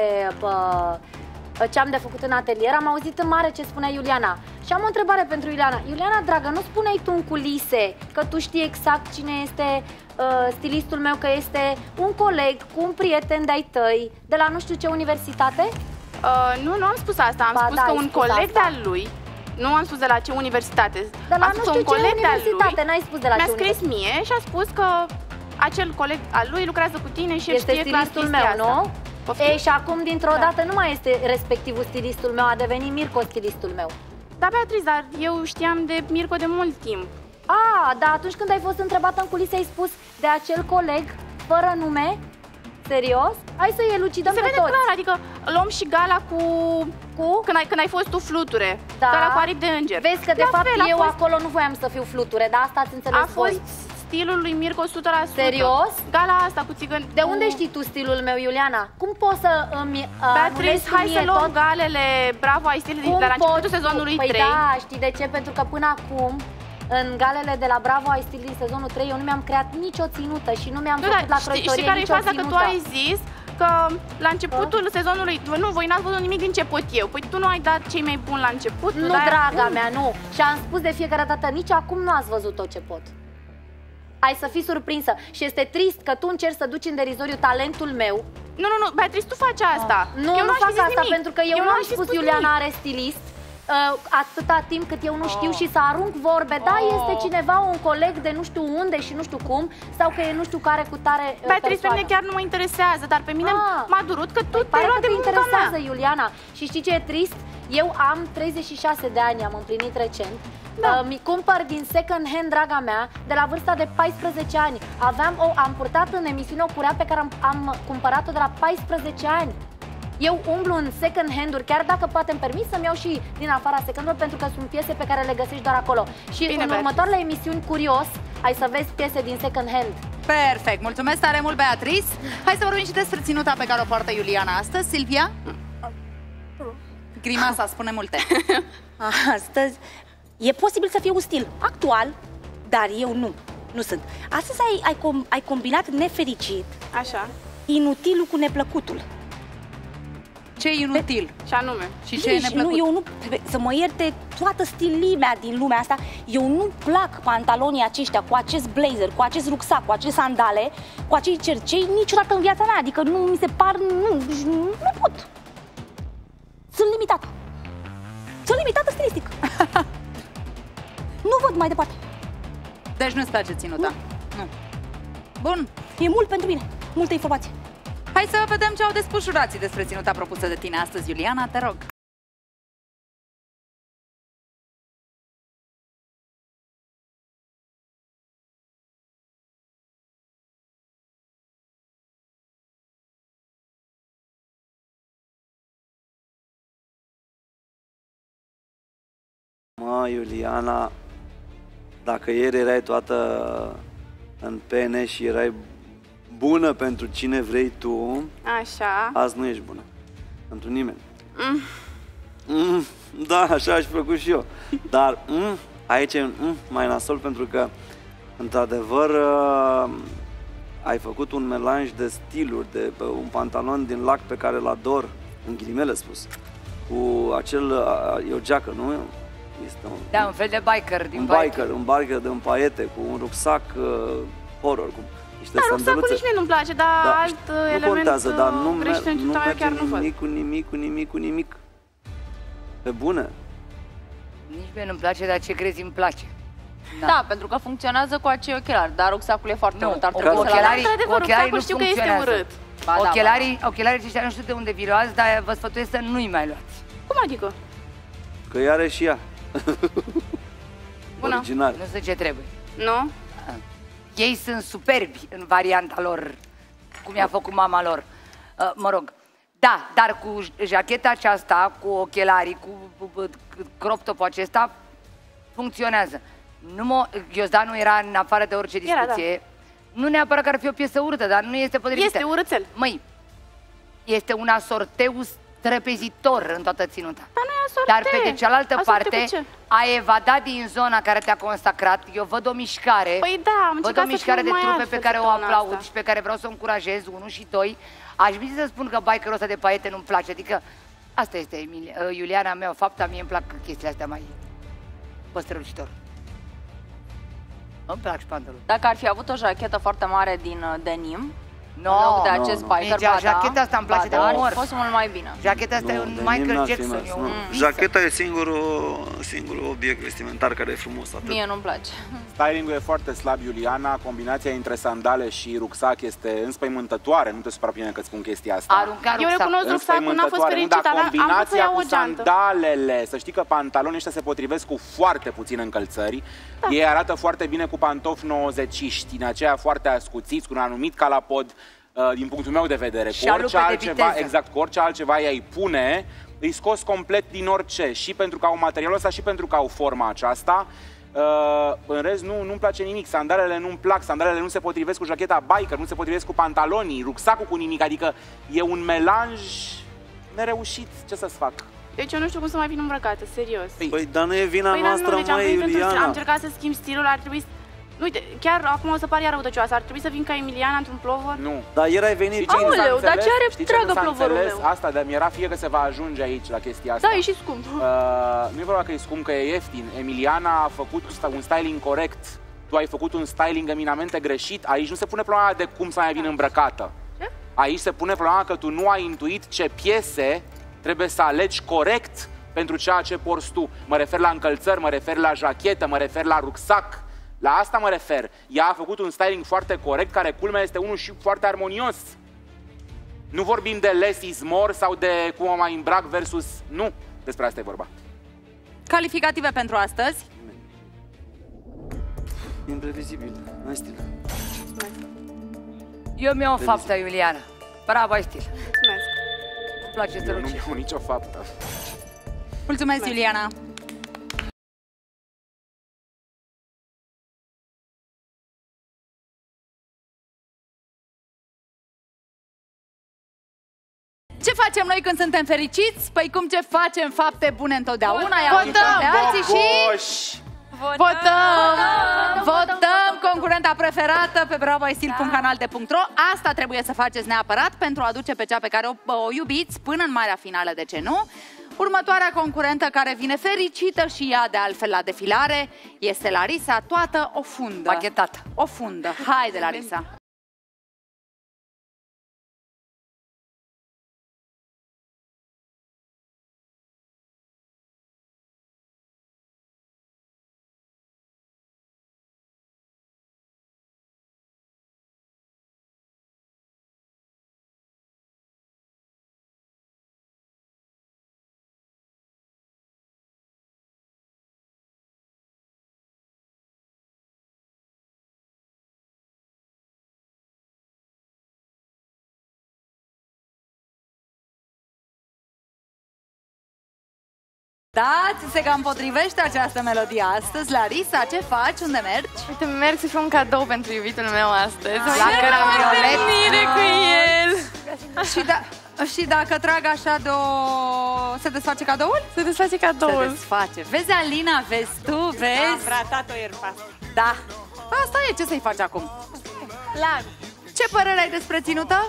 ce am de făcut în atelier, am auzit în mare ce spunea Iuliana. Și am o întrebare pentru Iuliana. Iuliana, dragă, nu spuneai tu în culise că tu știi exact cine este stilistul meu, că este un coleg cu un prieten de-ai tăi de la nu știu ce universitate? Nu am spus asta, am spus că un coleg de-al lui. Nu am spus de la ce universitate. De la nu știu ce universitate, n-ai spus de la ce universitate. Mi-a scris mie și a spus că acel coleg al lui lucrează cu tine și este știe stilistul meu, nu? Ei, și acum dintr-o dată nu mai este respectivul stilistul meu, a devenit Mirco stilistul meu. Da, Beatrice, dar eu știam de Mirco de mult timp. Dar atunci când ai fost întrebată în culise ai spus de acel coleg fără nume? Serios? Hai să elucidăm pe toți. Se vede clar, adică luăm și gala cu când ai fost tu fluture. Da. Gala cu aripi de înger. Vezi că de fapt eu acolo nu voiam să fiu fluture, dar asta ați înțeles voi. A fost stilul lui Mirco 100%. Serios? Gala asta cu țigăni. De unde știi tu stilul meu, Iuliana? Cum poți să îmi Beatrice, hai să luăm galele Bravo ai stil de la începutul sezonului 3. Păi da, știi de ce? Pentru că până acum în galele de la Bravo ai stil din sezonul 3 eu nu mi-am creat nicio ținută și nu mi-am făcut la croitorie nicio ținută. Și care e faza? Că tu ai zis că la începutul sezonului, nu, voi n-ați văzut nimic din ce pot eu. Păi tu nu ai dat cei mai buni la început? Nu, draga mea, nu. Și am spus de fiecare dată, nici acum nu ați văzut tot ce pot. Ai să fii surprinsă. Și este trist că tu încerci să duci în derizoriu talentul meu. Nu, Beatrice, tu faci asta. Nu fac asta pentru că eu nu am spus Iuliana are stilist atâta timp cât eu nu știu și să arunc vorbe. Da, este cineva, un coleg de nu știu unde și nu știu cum, sau că e nu știu care cu tare Beatrice, pe mine chiar nu mă interesează, dar pe mine m-a durut că tu te-ai luat de munca interesează, Iuliana. Și știi ce e trist? Eu am 36 de ani, am împlinit recent. Mi cumpăr din second hand, draga mea, de la vârsta de 14 ani. Am purtat în emisiune o curea pe care am cumpărat-o de la 14 ani. Eu umblu în second hand-uri, chiar dacă poate îmi permis să-mi iau și din afara second-uri, pentru că sunt piese pe care le găsești doar acolo. Și în următoarele emisiuni, curios, ai să vezi piese din second hand. Perfect, mulțumesc tare mult, Beatrice. Hai să vorbim și despre ținuta pe care o poartă Iuliana astăzi. Silvia? Grimasa spune multe. Astăzi e posibil să fie un stil actual, dar eu nu sunt. Astăzi ai combinat nefericit așa inutilul cu neplăcutul. ce e inutil. Și anume. Și ce e neplăcut. Eu nu, să mă ierte toată stilimea din lumea asta, eu nu plac pantalonii aceștia cu acest blazer, cu acest rucsac, cu aceste sandale, cu acei cercei niciodată în viața mea. Adică nu mi se par, nu pot. Sunt limitată. Sunt limitată stilistic. Nu văd mai departe. Deci nu-ți place ținuta? Nu. Bun. E mult pentru mine. Multă informație. Hai să vedem ce au de spus jurații despre ținuta propusă de tine astăzi, Iuliana, te rog. Mă, Iuliana, dacă ieri erai toată în pene și erai bună pentru cine vrei tu, așa, azi nu ești bună pentru nimeni. Da, așa aș fi făcut și eu. Dar aici e mai nasol pentru că, într-adevăr, ai făcut un melanj de stiluri, de un pantalon din lac pe care îl ador, în ghilimele spus, cu acel, e o geacă, nu? Este un fel de biker din un biker de paiete, cu un rucsac horror, cu niște sandaluțe. Rucsacul nici mie nu-mi place, dar alt element contează, dar nu merge cu nimic. Pe bune. Nici mie nu-mi place, dar ce crezi îmi place. Da, pentru că funcționează cu acei ochelari, dar rucsacul e foarte urât. Ochelarii nu știu că este urât. Ochelarii aceștia nu știu de unde vi luați, dar vă sfătuiesc să nu-i mai luați. Cum adică? Că ea are și ea. Bună. Original. Nu știu ce trebuie. Nu? Ei sunt superbi în varianta lor, cum i-a făcut mama lor. Mă rog. Da, dar cu jacheta aceasta, cu ochelarii, cu crop top-ul acesta, funcționează. Ghiozdanul era în afară de orice discuție. Era, da. Nu neapărat că ar fi o piesă urâtă, dar nu este potrivită. Este urâțel. Măi, este un asorteu trăpezitor în toată ținuta. Dar pe de cealaltă parte, ai evadat din zona care te-a consacrat. Eu văd o mișcare. Păi da, văd o mișcare de trupe pe care o aplaud și pe care vreau să o încurajez, 1 și 2. Aș vrea să spun că bikerul ăsta de paiete nu-mi place. Adică, asta este Iuliana mea, fapta, mie îmi plac chestiile astea mai păstrălucitor. Îmi plac și pantaloni. Dacă ar fi avut o jachetă foarte mare din denim, în loc de acest biker, jacheta asta îmi place de mor. Ar fost mult mai bine. Jacheta asta e un Michael Jackson. Jacheta e singurul obiect vestimentar care e frumos atât. Mie nu-mi place. Stylingul e foarte slab, Iuliana. Combinația între sandale și rucsac este înspăimântătoare. Nu te supăra pe mine că spun chestia asta. Eu recunosc rucsacul, n-a fost fericită, dar am vrut să iau o geantă. Sandalele, să știi că pantalonii ăștia se potrivesc cu foarte puține încălțări. Da. Ei arată foarte bine cu pantofi 90-iști, din aceea foarte ascuțiți, cu un anumit calapod, din punctul meu de vedere. Cu orice altceva, exact, cu orice altceva ei pune, îi scos complet din orice. Și pentru că au materialul ăsta, și pentru că au forma aceasta. În rest, nu-mi place nimic. Sandalele nu-mi plac, sandalele nu se potrivesc cu jacheta biker, nu se potrivesc cu pantalonii, rucsacul cu nimic. Adică e un melanj nereușit. Ce să-ți fac? Deci eu nu știu cum să mai vin îmbrăcată, serios. Păi, dar nu e vina noastră, măi, Iuliana. Am încercat să schimb stilul, ar trebui să... Uite, chiar acum o să par iar răutăcioasă. Ar trebui să vin ca Emiliana într-un plovăr? Nu. Dar ieri ai venit. Aoleu, dar ce are tragă plovărul meu? Asta, dar mi-era fie că se va ajunge aici la chestia asta. Da, e și scump. Nu e vorba că e scump, că e ieftin. Emiliana a făcut un styling corect. Tu ai făcut un styling eminamente greșit. Aici nu se pune problema de cum să mai vin îmbrăcată. Ce? Aici se pune problema că tu nu ai intuit ce piese trebuie să alegi corect pentru ceea ce porți tu. Mă refer la încălțări, mă refer la jachetă, mă refer la rucsac. La asta mă refer. Ea a făcut un styling foarte corect, care culmea este unul și foarte armonios. Nu vorbim de less is more sau de cum mă mai îmbrac versus... Nu, despre asta e vorba. Calificative pentru astăzi? Imprevizibil, n-ai stil. Eu mi-am o faptă, Iuliana. Bravo, ai stil. Mulțumesc. Îmi place să nu mi-am nicio faptă. Mulțumesc, Iuliana. Ce facem noi când suntem fericiți? Păi cum ce facem? Fapte bune întotdeauna. Votăm! Votăm! concurenta preferată pe bravoisil.canal.ro. Asta trebuie să faceți neapărat pentru a aduce pe cea pe care o iubiți până în marea finală, de ce nu? Următoarea concurentă care vine fericită și ea de altfel la defilare este Larisa, toată o fundă. Pachetată. O fundă. Haide, Larisa! Da, ți se cam potrivește această melodie astăzi. Larisa, ce faci? Unde mergi? Uite, merg să fiu un cadou pentru iubitul meu astăzi. La căramiolet cu el. Și dacă trag așa de o... Se desface cadoul? Se desface cadoul. Se desface. Vezi, Alina, vezi tu, vezi? Am ratat-o ieri pe asta. Da. Asta e, ce să-i faci acum? Clar. Ce părere ai despre ținută?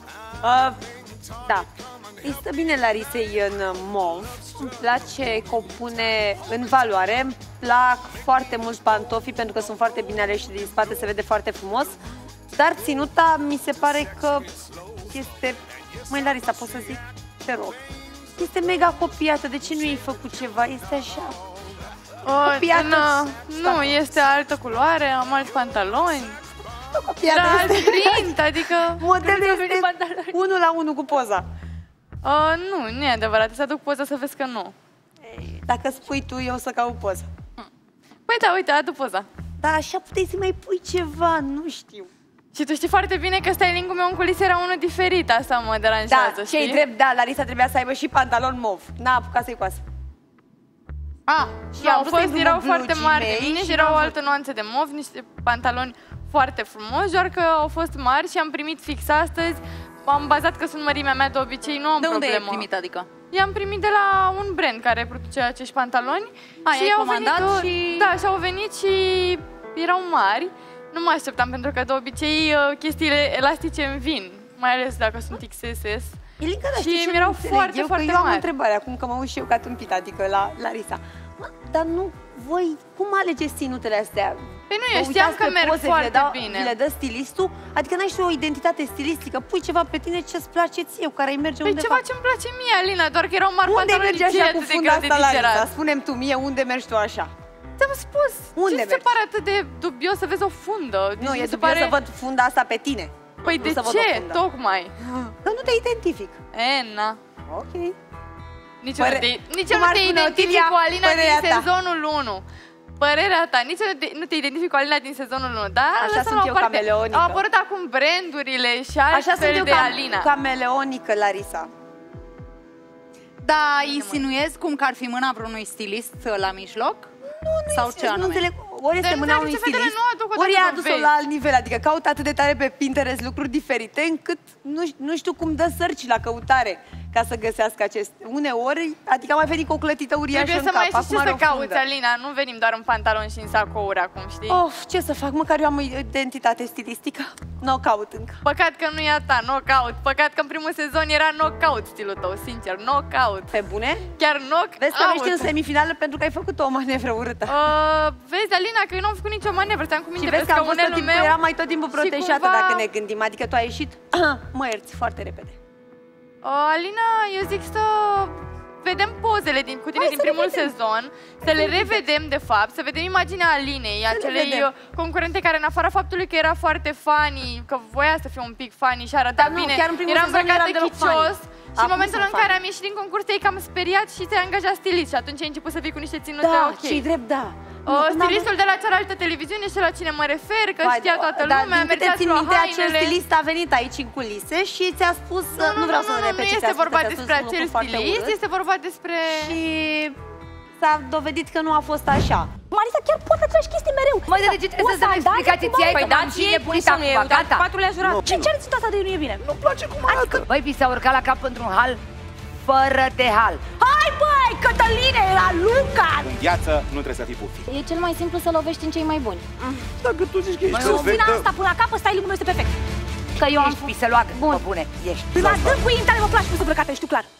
Da. Îi stă bine Larisei în mov. Îmi place că o pune în valoare. Îmi plac foarte mult pantofii pentru că sunt foarte bine aleși din spate, se vede foarte frumos. Dar ținuta mi se pare că este... Măi, Larisa, pot să zic? Te rog. Este mega copiată. De ce nu i-ai făcut ceva? Este așa. Copiată. Nu, este altă culoare, am alți pantaloni. Copiată alt print, adică... Modelul este 1 la 1 cu poza. Nu e adevărat. Să aduc poza să vezi că nu. Dacă spui tu, eu să caut poza. Păi da, uite, adu poza. Da, așa puteai să mai pui ceva, nu știu. Și tu știi foarte bine că stylingul meu în culise era unul diferit, asta mă deranjează, da, știi? ce-i drept, da, Larisa trebuia să aibă și pantalon mov. N-a apucat să-i coasă. Și erau foarte mari de mine și erau o altă nuanță de mov, niște pantaloni foarte frumoși, doar că au fost mari și am primit fix astăzi. M-am bazat că sunt mărimea mea de obicei, nu am problemă. De unde ai primit, adică? I-am primit de la un brand care produce acești pantaloni. Și au comandat și... Da, și au venit și erau mari. Nu mă așteptam pentru că de obicei chestiile elastice îmi vin, mai ales dacă sunt XSS. Elinca, dar și mi-erau foarte, foarte eu am o mari. întrebare acum, că mă uit și eu ca tâmpit, adică la Larisa. Dar nu, voi, cum alegeți ținutele astea? Păi nu, eu știam că merg foarte bine. Vi le dă stilistul? Adică n-ai și o identitate stilistică, pui ceva pe tine ce-ți place ție, cu care ai merge undeva. Păi ceva ce-mi place mie, Alina, doar că erau mari pantaloni. Unde mergi așa cu funda asta, Larisa? Spune-mi tu mie, unde mergi tu așa? Ți-am spus. Unde mergi? Ce se pare atât de dubios să vezi o fundă? Nu, e dubios să văd funda asta pe tine. Păi de ce? Tocmai. Că nu te identific. Na. Ok. Nici eu nu te identific cu Alina din sezonul 1. Părerea ta, nici nu te identific cu Alina din sezonul 1, da? Așa sunt eu cameleonică. Au apărut acum brandurile și altfel de Alina. Așa sunt eu cameleonică, Larisa. Da, insinuezi cum că ar fi mâna vreunui stilist la mijloc? Nu, sau ce anume? Nu înțeleg. Ori este mâna unui stilist, ori a adus-o la alt nivel. Adică caut atât de tare pe Pinterest lucruri diferite încât nu știu cum dă sărci la căutare ca să găsească acest. Uneori, adică am mai venit cu o clătită uriașă în cap. Trebuie să mai știi ce să cauți, Alina. Nu venim doar în pantaloni și în sacouri acum, știi? Of, ce să fac? Măcar eu am o identitate stilistică. Nu o caut încă. Păcat că nu e a ta, nu o caut. Păcat că în primul sezon era knockout stilul tău, sincer, knockout. Pe bune? Chiar knockout. Vezi că ești în semifinală pentru că ai făcut o manevră urâtă. Vezi, Alina, că eu nu am făcut nicio manevră, te-am cu minte pe scaunelul meu. Era mai tot timpul protejată dacă ne gândim, adică tu ai ieșit, mă ierți, foarte repede. Alina, eu zic să vedem pozele cu tine din primul sezon, să le revedem de fapt, să vedem imaginea Alinei, acelei concurente care în afara faptului că era foarte funny, că voia să fie un pic funny și arăta bine, era îmbrăcată chicios. Și în momentul în care am ieșit din concurs, te-ai cam speriat și te-ai angajat stilist și atunci ai început să vii cu niște ținute ok. Da, și drept, da. Stilistul de la cealaltă televiziune, și la cine mă refer, că știa toată lumea, mergea cu hainele. Acel stilist a venit aici în culise și ți-a spus, nu vreau să repetiți. Nu este vorba despre acel stilist, este vorba despre... Și s-a dovedit că nu a fost așa. Marisa chiar poate aceleași chestii mereu. Măi, de ce trebuie să dăm explicații ție? Păi da, și nebunit acum, gata. Patrulea jurat. Ce are ținut asta de nu e bine? Nu-mi place cum arată. Băi, vi s-a urcat la cap într-un hal fără de hal. Hai, băi, Cătăline, la Luca! În viață nu trebuie să fii pufi. E cel mai simplu să lovești în cei mai buni. Dacă tu zici că ești perfectă... Susțin asta până la capăt, stylingul meu este perfect. Că eu am piseloagă, bun. Bune, ești. Până la dând cu ei tale mă place cum să plăcată, știu clar.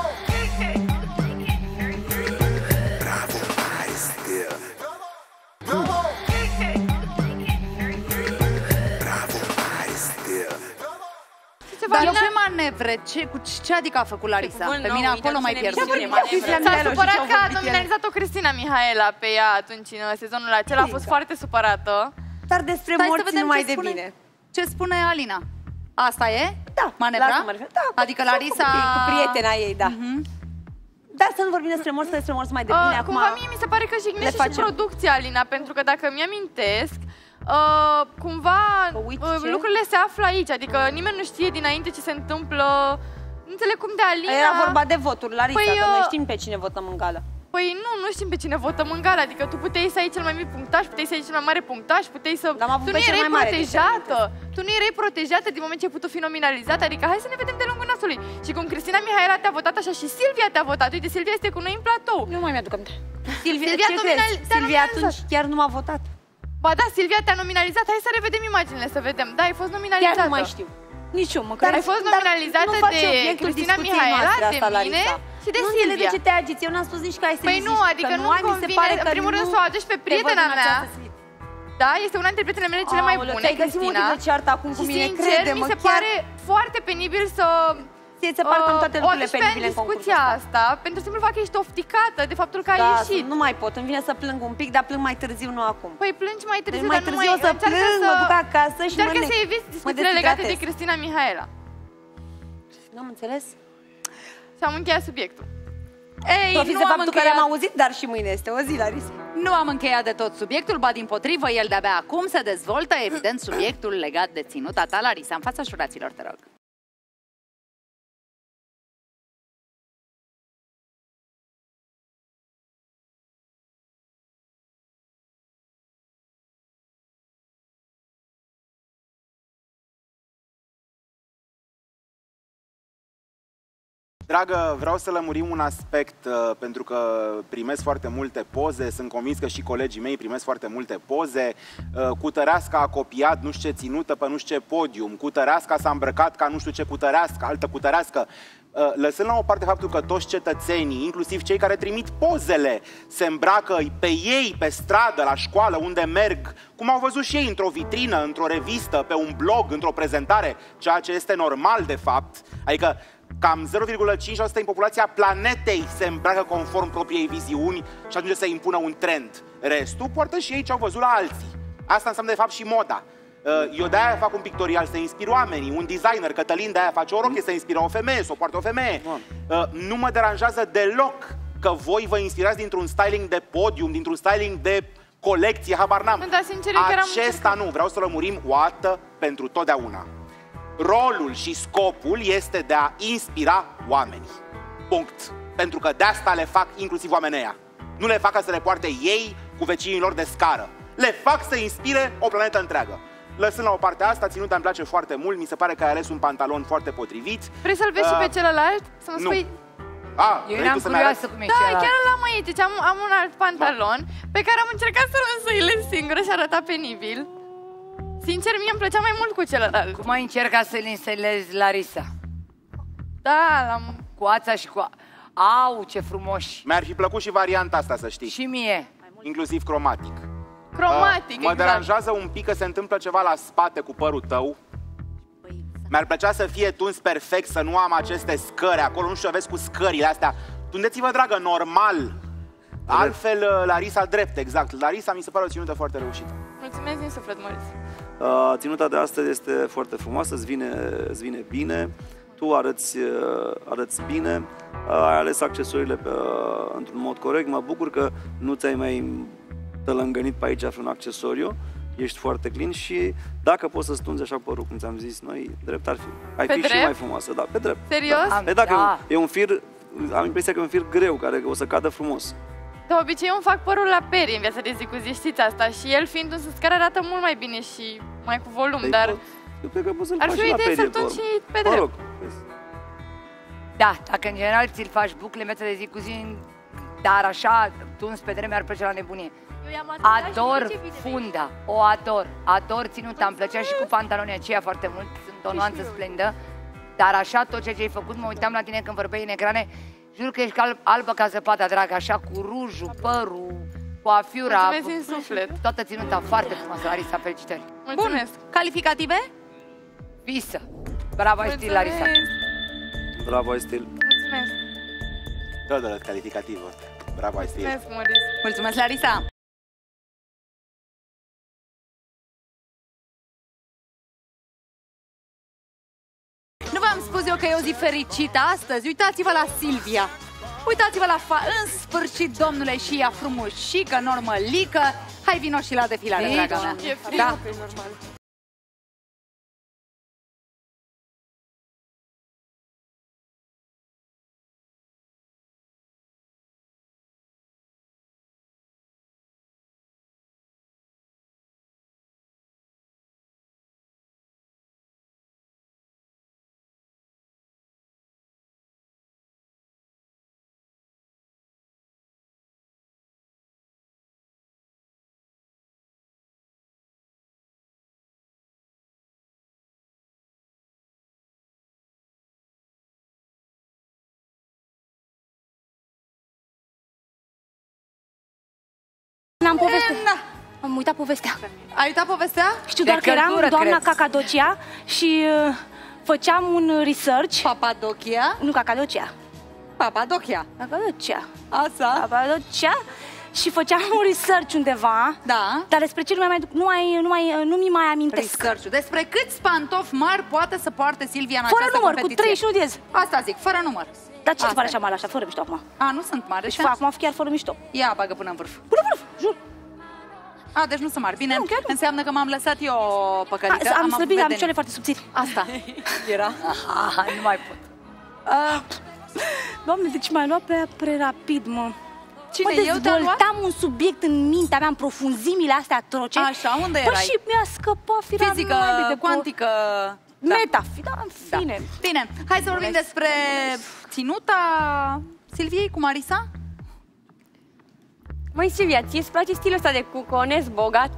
Dar ce manevre? Ce adică a făcut Larisa? Pe mine acolo mai pierdut. S-a supărat că a nominalizat-o Cristina Mihaela pe ea atunci în sezonul acela. A fost foarte supărată. Dar despre morți numai de bine. Ce spune Alina? Asta e? Da. Manevra? Da, adică Larisa... Cu prietena ei, da. Dar să nu vorbim despre morți mai de bine. Acum cumva mie mi se pare că jignește și producția, Alina, pentru că dacă mi-amintesc, cumva lucrurile se află aici, adică nimeni nu știe dinainte ce se întâmplă. Nu înțeleg cum de Alina... Era vorba de voturi, Larisa, că noi știm pe cine votăm în gală. Păi nu știm pe cine votăm în gală, adică tu puteai să ai cel mai mic punctaj, puteai să ai cel mai mare punctaj, puteai să... Tu nu erai protejată, tu nu erai protejată din moment ce ai putut fi nominalizată, adică hai să ne vedem de lungul nasului. Și cum Cristina Mihaela te-a votat așa și Silvia te-a votat, uite, Silvia este cu noi în platou. Nu mai mi-aduc aminte. Silvia atunci chiar nu m-a votat. Ba da, Silvia te-a nominalizat, hai să revedem imaginile, să vedem. Da, ai fost nominalizată. Chiar nu mai știu. Nici eu, măcar. Ai fost nominalizată de Cristina Mihaela, de mine și de Silvia. De ce te agiți? Eu n-am spus nici că ai să Păi nu, adică nu-mi convine, în primul rând să o aduci pe prietena mea. Da, este una dintre prietenele mele cele mai bune, Cristina. De ceartă acum cu mine, și sincer, mi se pare foarte penibil să se par cam toate lucrurile penibile în discuția asta, pentru simplu fapt că ești ofticată de faptul că ai ieșit. Nu mai pot, îmi vine să plâng un pic, dar plâng mai târziu, nu acum. Păi plângi mai târziu, dar nu mai... o să plâng, mă duc acasă și încearcă să eviți discuțiile legate de Cristina Mihaela. Nu am înțeles? Și am încheiat subiectul. Ei, profit de faptul că l-am auzit, dar și mâine este o zi, Larisa. Nu am încheiat de tot subiectul, ba dimpotrivă, el de-abia acum se dezvoltă, evident, subiectul legat de ținuta ta, Larisa, în fața juraților, te rog. Dragă, vreau să lămurim un aspect, pentru că primesc foarte multe poze, sunt convins că și colegii mei primesc foarte multe poze. Cutăreasca a copiat nu știu ce ținută pe nu știu ce podium, Cutăreasca s-a îmbrăcat ca nu știu ce cutărească, altă cutărească. Lăsând la o parte faptul că toți cetățenii, inclusiv cei care trimit pozele, se îmbracă pe ei, pe stradă, la școală, unde merg, cum au văzut și ei, într-o vitrină, într-o revistă, pe un blog, într-o prezentare, ceea ce este normal de fapt, adică cam 0,5% din populația planetei se îmbracă conform propriei viziuni și ajunge să impună un trend. Restul poartă și ei ce au văzut la alții. Asta înseamnă de fapt și moda. Eu de-aia fac un pictorial să inspir oamenii, un designer, Cătălin de-aia face o rochie să inspiră o femeie, să o poartă o femeie. Nu mă deranjează deloc că voi vă inspirați dintr-un styling de podium, dintr-un styling de colecție, habar n-am. Acesta nu, vreau să lămurim o dată pentru totdeauna. Rolul și scopul este de a inspira oamenii. Punct. Pentru că de asta le fac inclusiv oamenii ăia. Nu le fac ca să le poarte ei cu vecinii lor de scară. Le fac să inspire o planetă întreagă. Lăsând la o parte asta, ținuta îmi place foarte mult. Mi se pare că ai ales un pantalon foarte potrivit. Vrei să-l vezi și pe celălalt? Să mă spui... Eu eram curioasă cum e celălalt. Da, chiar l-am aici. Deci am un alt pantalon pe care am încercat să-l însăilez singură și arăta penibil. Sincer, mie îmi plăcea mai mult cu celălalt. Cum ai încercat să-l înțelegi, Larisa? Da, l-am... Cu ața și cu... Au, ce frumoși! Mi-ar fi plăcut și varianta asta, să știi. Și mie. Inclusiv cromatic. Cromatic, mă deranjează un pic că se întâmplă ceva la spate cu părul tău. Mi-ar plăcea să fie tuns perfect, să nu am aceste scări acolo. Nu știu, aveți cu scările astea. Tundeți-vă, dragă, normal. Altfel, Larisa drept, exact. Larisa mi se pare o ținută foarte reușită. Mulțumesc din suflet, Moris. Ținuta de astăzi este foarte frumoasă, îți vine bine, tu arăți bine, ai ales accesoriile într-un mod corect, mă bucur că nu ți-ai mai tălângănit pe aici un accesoriu, ești foarte clean și dacă poți să-ți tunzi așa părul, cum ți-am zis noi, drept ar fi. Ai fi și mai frumoasă, da, pe drept. Serios? Da. Dacă e un fir, am impresia că e un fir greu, care o să cadă frumos. De obicei eu îmi fac părul la peri în viața de zi cu zi, știți asta, și el fiind un care arată mult mai bine și mai cu volum, dar eu cred că poți să-l ar fi o idee să-l tunci și pe drept. Da, dacă în general ți-l faci bucle în viața de zi cu zi, dar așa, tuns pe dreme ar plăcea la nebunie. Ador funda, o ador ținuta, îmi plăcea și cu pantalonii aceia foarte mult, sunt o nuanță splendă, dar așa tot ceea ce ai făcut, mă uitam la tine când vorbeai în ecrane, jur că ești albă ca zăpada, dragă, așa cu rujul, părul, cu afiura. Mulțumesc din suflet. Toată ținuta foarte frumoasă, Larisa, felicitări. Mulțumesc. Bun, calificative? Visă. Bravo, ai stil, Larisa. Bravo, ai stil. Mulțumesc. Tot de la calificativul ăsta. Bravo, ai stil. Mulțumesc, Moris. Mulțumesc, Larisa. Nu v-am spus eu că e o zi fericită astăzi? Uitați-vă la Silvia. Uitați-vă la în sfârșit, domnule, și ea frumușică, normălică. Hai, vino și la defilare, draga mea. E frig, da. e normal. Am poveste. Am uitat povestea. Ai uitat povestea? Știu doar că eram doamna Cacadocia și făceam un research. Papadocia? Nu, Cacadocia. Papadocia. Cacadocia. Asta? Papadocia. Și făceam un research undeva. Da. Dar despre ce nu mi mai amintesc. Research-ul. Despre câți pantofi mari poate să poarte Silvia în această competiție? Fără număr, cu 31 de azi. Asta zic, fără număr. Dar ce îți pare așa mare așa, fără mișto acum? A, nu sunt mari. Deci acum chiar fără mișto. Ia, bagă până în vârf. Până în vârf, jur. A, deci nu sunt mari. Bine, nu, înseamnă că m-am lăsat eu păcălită. Am slăbit, am picioare foarte subțiri. Asta era. Nu mai pot. Doamne, deci m-ai luat prea rapid, mă. Cine, eu dezvoltam un subiect în mintea mea, în profunzimile astea atroce. Așa, unde erai? Păi și mi-a scăpat firea. Fizică, cuantică. Metafiză, în fine. Bine, hai să vorbim despre ținuta Silviei cu Marisa. Măi, Silvia, ție îți place stilul ăsta de cuconez bogat?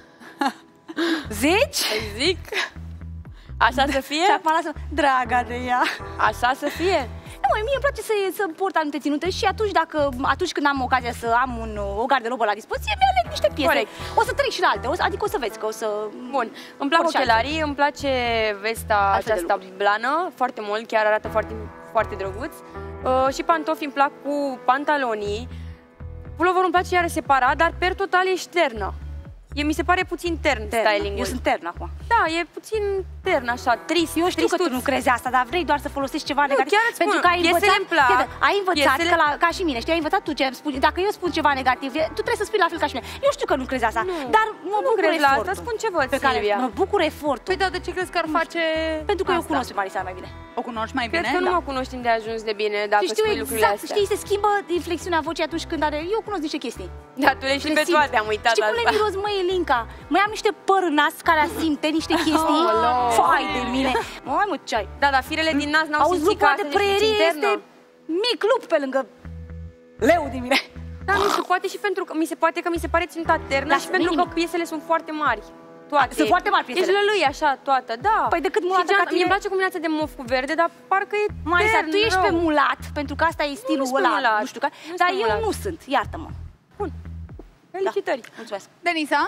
Zici? Zic. Așa să fie? Și acum lasă, draga de ea. Așa să fie? Nu, mie îmi place să port anumite ținute și atunci când am ocazia să am o garderobă la dispoziție, mi-aleg niște piese. Corect. O să trec și la alte, adică o să vezi că o să... Bun, îmi plac ochelarii, îmi place vesta aceasta blană, foarte mult, chiar arată foarte, foarte drăguț. Și pantofii îmi plac cu pantalonii. Puloverul îmi place iară separat, dar per total e ternă. Mi se pare puțin tern styling-ul. Eu sunt tern acum. Da, e puțin tern, așa, trist. Eu știu că tu nu crezi asta, dar vrei doar să folosești ceva negativ. Chiar îți pentru spun, că ai învățat, piesele... ca și mine, știi, ai învățat tu ce îmi spui. Dacă eu spun ceva negativ, tu trebuie să spui la fel ca și mine. Eu știu că nu crezi asta, dar mă bucur efortul. Asta spun ce văd, Silvia. Mă bucur efortul. Păi da, de ce crezi că ar face? Pentru că eu cunosc pe Marisa mai bine. O cunoști mai bine? Cred că nu mă cunoștim de ajuns de bine dacă spui lucrurile astea. Știi, se schimbă inflexiunea vocii atunci când are... Eu cunosc niște chestii. Da, tu le știi pe toate, am uitat la asta. Știi cum le miros, măi, Elinca? Mai am niște păr în nas care asimte niște chestii. Fai de mine. Mai mă, ce ai? Da, dar firele din nas n-au simțit că de prerie este mic lup pe lângă leu din mine. Da, nu știu, poate și pentru că mi se pare ținuta ternă și pentru că piesele sunt foarte mari. Toate. Sunt foarte mari piesele. Ești lălâi așa, toată, da. Păi decât mulată ca tine... Mie îmi place combinația de mov cu verde, dar parcă e Marisa, tern, tu ești pe mulat, pentru că asta e stilul ăla, nu știu care, dar eu nu sunt, iartă-mă. Bun, felicitări. Mulțumesc. Denisa?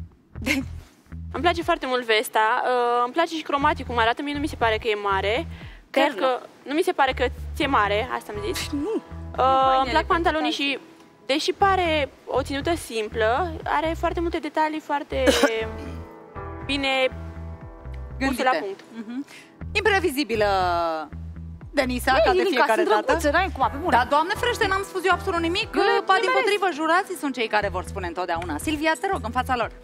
Îmi place foarte mult vesta, îmi place și cromaticul cum arată, mie nu mi se pare că e mare. Cred că nu mi se pare că ți-e mare, asta mi-a zis. Nu. Îmi plac pantalonii și, deși pare o ținută simplă, are foarte multe detalii foarte bine puse la punct. Imprevizibilă, Denisa, ca de fiecare dată. Dar, Doamne ferește, n-am spus eu absolut nimic. Ba dimpotrivă, jurații sunt cei care vor spune întotdeauna. Silvia, te rog, în fața lor.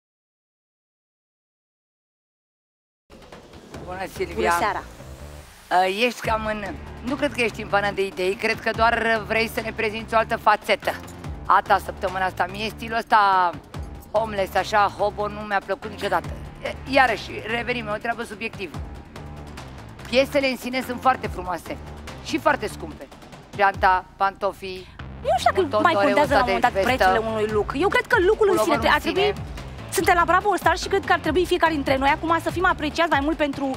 Bună, Silvia! Bună seara! Ești cam în... Nu cred că ești în pană de idei, cred că doar vrei să ne prezinți o altă fațetă a ta săptămâna asta. Mie stilul ăsta homeless, așa, hobo, nu mi-a plăcut niciodată. Iarăși, revenim, e o treabă subiectivă. Piesele în sine sunt foarte frumoase și foarte scumpe. Geanta, pantofii... Eu nu știu dacă mai contează la un moment dat prețurile unui look. Eu cred că look-ul în sine ar trebui... Suntem la Bravo All Star și cred că ar trebui fiecare dintre noi acum să fim apreciați mai mult pentru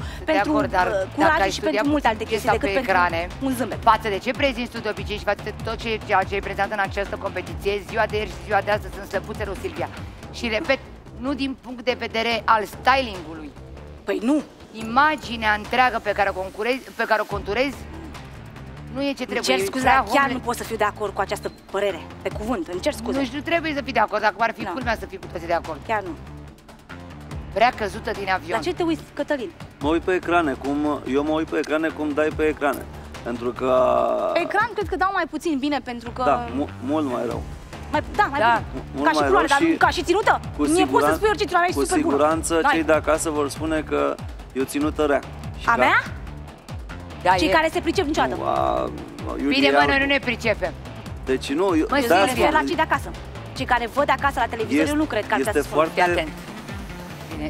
curaj și pentru multe alte chestii decât pentru un zâmbet. Față de ce prezinți tu de obicei și față de tot ceea ce ai prezentat în această competiție, ziua de ieri și ziua de astăzi sunt slăbuțe, Silvia. Și repet, nu din punct de vedere al stylingului. Păi nu. Imaginea întreagă pe care o conturezi nu e ce trebuie. Cer scuze, dar chiar nu pot să fiu de acord cu această părere, pe cuvânt, îmi cer scuze. Nu trebuie să fii de acord, dacă ar fi culmea să fii cu toții de acord. Chiar nu. Prea căzută din avion. La ce te uiți, Cătălin? Mă uit pe ecrane, eu mă uit pe ecrane cum dai pe ecrane. Pentru că... Pe ecran cred că dau mai puțin bine, pentru că... Da, mult mai rău. Mai bine. Ca și culoare, dar nu ca și ținută. Mie poți să spui orice ținută, ești super bună. Cu siguranță cei de acasă vor spune că e o ținută rea. A mea? Cei care se pricep niciodată. Bine, mă, noi nu ne pricepem. Deci nu... Mă, eu refer la cei de acasă. Cei care văd acasă la televizor, eu nu cred că ar trebui să spun. Fii atent. Bine,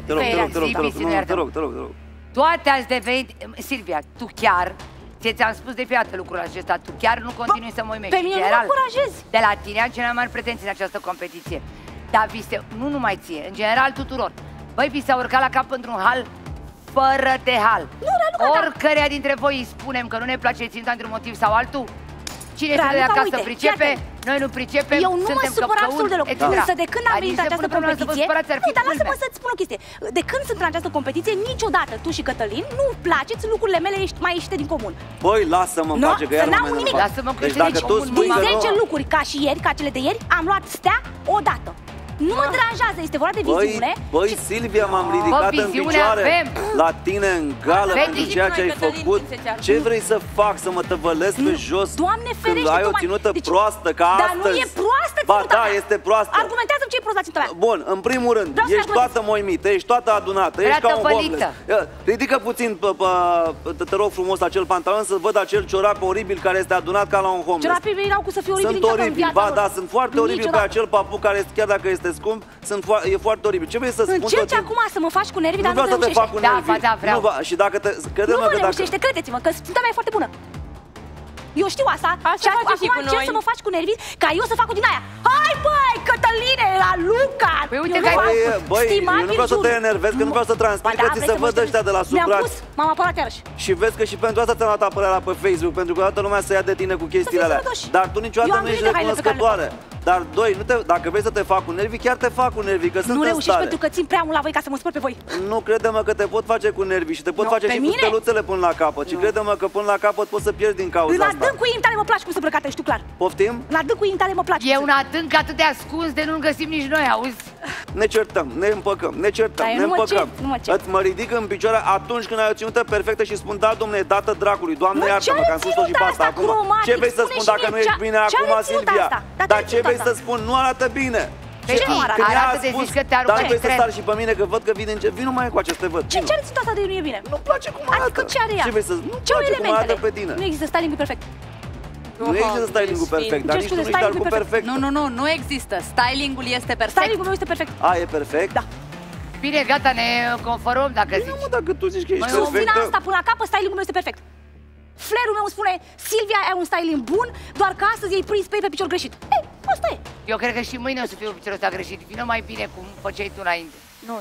te rog. Toate ați devenit... Silvia, tu chiar... Ți-am spus de fiecare lucrul acesta, tu chiar nu continui să mă uimești. Pe mine nu mă încurajezi. De la tine am cele mai mari pretenții în această competiție. Dar nu numai ție, în general tuturor. Băi, vi s-a urcat la cap într-un hal fără de hal. Oricăreia dintre voi îi spunem că nu ne place ținuta într-un motiv sau altul, cine este de acasă pricepe, noi nu pricepem, eu nu mă supăr absolut deloc, însă de când am venit în această competiție, dar lasă-mă să-ți spun o chestie, de când sunt în această competiție, niciodată tu și Cătălin nu-mi placeți lucrurile mele mai ieșite din comun. Băi, lasă-mă în pace, că iar n-am nimic. Deci din 10 lucruri, ca și ieri, ca cele de ieri, am luat stea odată. Nu mă deranjează, este vorba de viziune. Băi, Silvia, m-am ridicat în picioare la tine în gală pentru ceea ce ai făcut. Ce vrei să fac? Să mă tăvălesc pe jos? Doamne ferește, când ai o ținută proastă ca astăzi? Dar nu e proastă ținuta mea. Ba da, este proastă. Argumentează-mi ce e prost la ținuta mea. Bun, în primul rând, ești toată moimită, ești toată adunată, ești ca un homeless. Ridică puțin, te rog frumos, acel pantalon să văd acel ciorap oribil care este adunat ca la un homeless. Ciorapii mei n-au cum să fie oribil niciodată în viața lor. Ba da, sunt foarte oribili pe acel papuc care, chiar dacă este scump, e foarte oribil. Ce vrei să spun? Încerci acum să mă faci cu nervii, dar nu vreau să te fac cu nervii. Da, vreau. Și dacă nu mă reușește, credeți-mă, că ținta mea e foarte bună. Eu știu asta și acum încerc să mă faci cu nervii ca eu să fac din aia. Hai, băi, Cătăline, la Luca! Păi uite că băi, eu nu vreau să te enervez, că nu vreau să transpir, că ți se văd ăștia de la Supraț. M-am apărat iarăși. Și vezi că și pentru asta ți-am dat apărarea pe Facebook, pentru că toată lumea să ia de tine cu chestiile alea. Dar tu niciodată nu ești recunoscătoare. Dar, doi, dacă vrei să te fac cu nervii, chiar te fac cu nervii, că sunt în stare. Nu reușești pentru că țin prea mult la voi ca să mă spăr pe voi. Nu, crede-mă că te pot face cu nervii și te pot face și cu steluțele până la capăt. Și crede-mă că până la capăt poți să pierzi din cauza asta. În adâncul inimii tale mă place cum sunt îmbrăcată, știu clar. Poftim? În adâncul inimii tale mă place. E un adânc atât de ascuns de nu-l găsim nici noi, auzi? Ne certăm, ne împăcăm, ne împăcăm. Îți mă ridic în picioare atunci când ai o ținută perfectă și spun, da, domnule, dată dracului, Doamne iartă-mă, că am spus-o și pe asta acum. Ce vrei să spun dacă nu ești bine acum, Silvia? Dar ce vrei să spun? Nu arată bine. Ce nu arată de zici că te aruncă în tren? Dar vrei să sar și pe mine, că văd că vine încet. Vino mai cu aceste văd. Ce are ținuta asta de nu e bine? Nu place cum arată. Adică ce are ea? Ce vrei să... Nu place cum arată pe tine. Nu există styling-ul perfect. Nu există styling-ul perfect, dar nici tu nu ești arcul perfect. Nu există. Styling-ul este perfect. Styling-ul meu este perfect. A, e perfect? Da. Bine, gata, ne conformăm dacă zici. Nu, mă, dacă tu zici că ești perfect. În fina asta, până la capăt, styling-ul meu este perfect. Flair-ul meu spune, Silvia, ai un styling bun, doar că astăzi ai prins pe picior greșit. Ei, asta e. Eu cred că și mâine o să fiu pe piciorul ăsta greșit. Vină mai bine cum făceai tu înainte. Nu.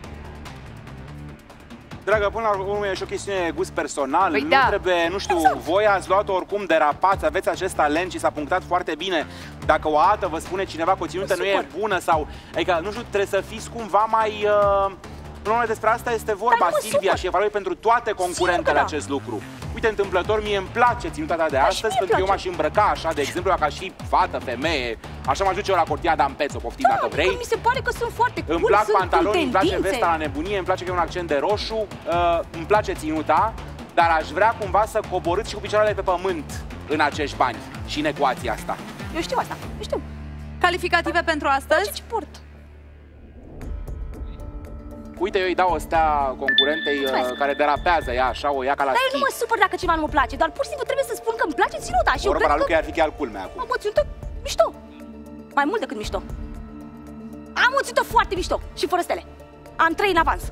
Dragă, până la urmă e și o chestiune de gust personal. Păi nu trebuie, nu știu, voi ați luat oricum derapați, aveți acest talent și s-a punctat foarte bine. Dacă o dată vă spune cineva că o ținută nu e bună sau... Adică, nu știu, trebuie să fiți cumva mai... Până despre asta este vorba, Silvia, și e valabil pentru toate concurentele acest lucru. Uite, întâmplător, mie îmi place ținuta ta de astăzi, pentru că eu m-aș îmbrăca așa, de exemplu, ca și fată, femeie, așa m-aș duce eu la Cortina d'Ampezzo, poftim dacă vrei. Mi se pare că sunt foarte cool, îmi plac pantaloni, îmi place vesta la nebunie, îmi place că e un accent de roșu, îmi place ținuta, dar aș vrea cumva să coborâți și cu picioarele pe pământ în acești bani și în ecuația asta. Eu știu asta, eu știu. Calificative pentru astăzi? Ce port? Uite, eu îi dau o stea concurentei care derapează, ea așa, o ia ca la Dar schi. eu nu mă supăr dacă ceva nu mă place, doar pur și simplu trebuie să spun că îmi place ținuta și eu cred că... Vorba ar fi chiar culmea acum. Am o ținută mișto. Mai mult decât mișto. Am o ținută foarte mișto și fără stele. Am 3 în avans.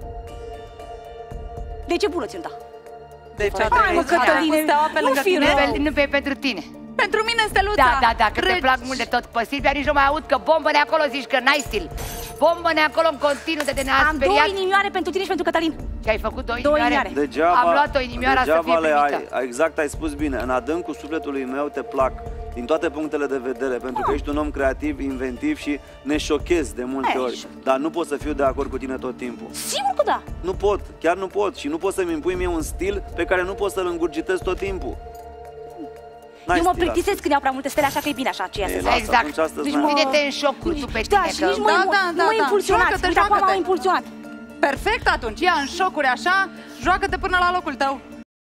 Deci e bună ținuta. Deci hai mă, Cătăline, nu fi Nu pe pentru tine. Pentru mine, Steluța. Da, că te plac mult de tot pe Silvia, nici nu mai aud că bombă-ne acolo, zici că n-ai stil. Bombă-ne acolo în continuu de ne-a Am 2 inimioare pentru tine și pentru Cătălin. Și ai făcut 2 inimioare? Degeaba, am luat o inimioară să fie primită. Exact, ai spus bine. În adâncul sufletului meu te plac din toate punctele de vedere, pentru că ești un om creativ, inventiv și ne șochezi de multe ori. Dar nu pot să fiu de acord cu tine tot timpul. Sigur că da. Nu pot, chiar nu pot. Și nu pot să-mi impui mie un stil pe care nu pot să-l îngurgitez tot timpul. Eu mă plictisesc când iau prea multe stele, așa că e bine așa ceea să zic. Exact. Deci vine-te în șocuri tu pe tine. Da, și nici nu mă impulsionați. Uite, acum m-am impulsionat. Perfect atunci, ia în șocuri așa, joacă-te până la locul tău.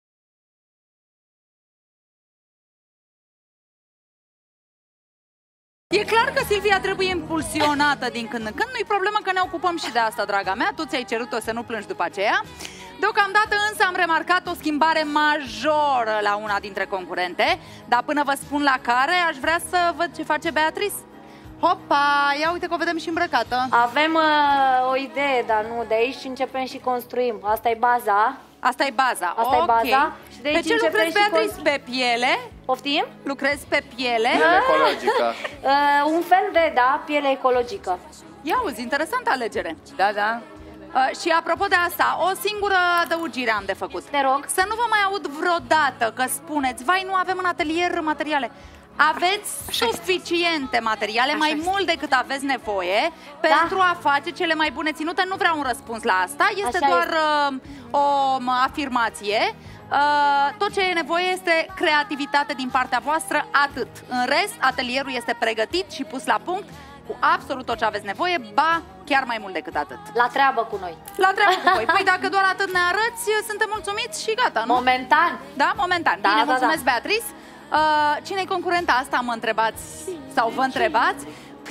E clar că Silvia trebuie impulsionată din când în când. Nu-i problemă că ne ocupăm și de asta, draga mea. Tu ți-ai cerut-o să nu plângi după aceea. Deocamdată însă am remarcat o schimbare majoră la una dintre concurente. Dar până vă spun la care, aș vrea să văd ce face Beatrice. Hopa, ia uite că o vedem și îmbrăcată. Avem o idee, dar nu, de aici începem și construim. Asta e baza. Asta e baza, Asta e baza. Și de aici pe ce lucrezi, Beatrice? Pe piele? Poftim? Lucrezi pe piele? Piele ecologică. Un fel de, da, piele ecologică. Ia uzi, interesantă alegere. Da. Și apropo de asta, o singură adăugire am de făcut. Te rog. Să nu vă mai aud vreodată că spuneți, vai, nu avem în atelier materiale. Aveți suficiente materiale, mai mult decât aveți nevoie, pentru a face cele mai bune ținute. Nu vreau un răspuns la asta, este doar o afirmație. Tot ce e nevoie este creativitate din partea voastră, atât. În rest, atelierul este pregătit și pus la punct cu absolut tot ce aveți nevoie, ba chiar mai mult decât atât. La treabă cu noi. La treabă cu voi. Păi dacă doar atât ne arăți, suntem mulțumiți și gata, nu? Momentan. Da, momentan. Da, bine, da, mulțumesc, Beatrice. Cine-i concurenta asta, mă întrebați? Sau vă întrebați?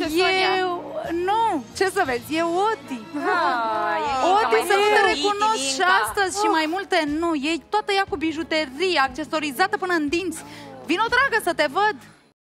Nu, ce să vezi, e Oti. Oti, să nu te recunosc și astăzi și mai multe nu. E toată ea cu bijuterie, accesorizată până în dinți. Vino, dragă, să te văd.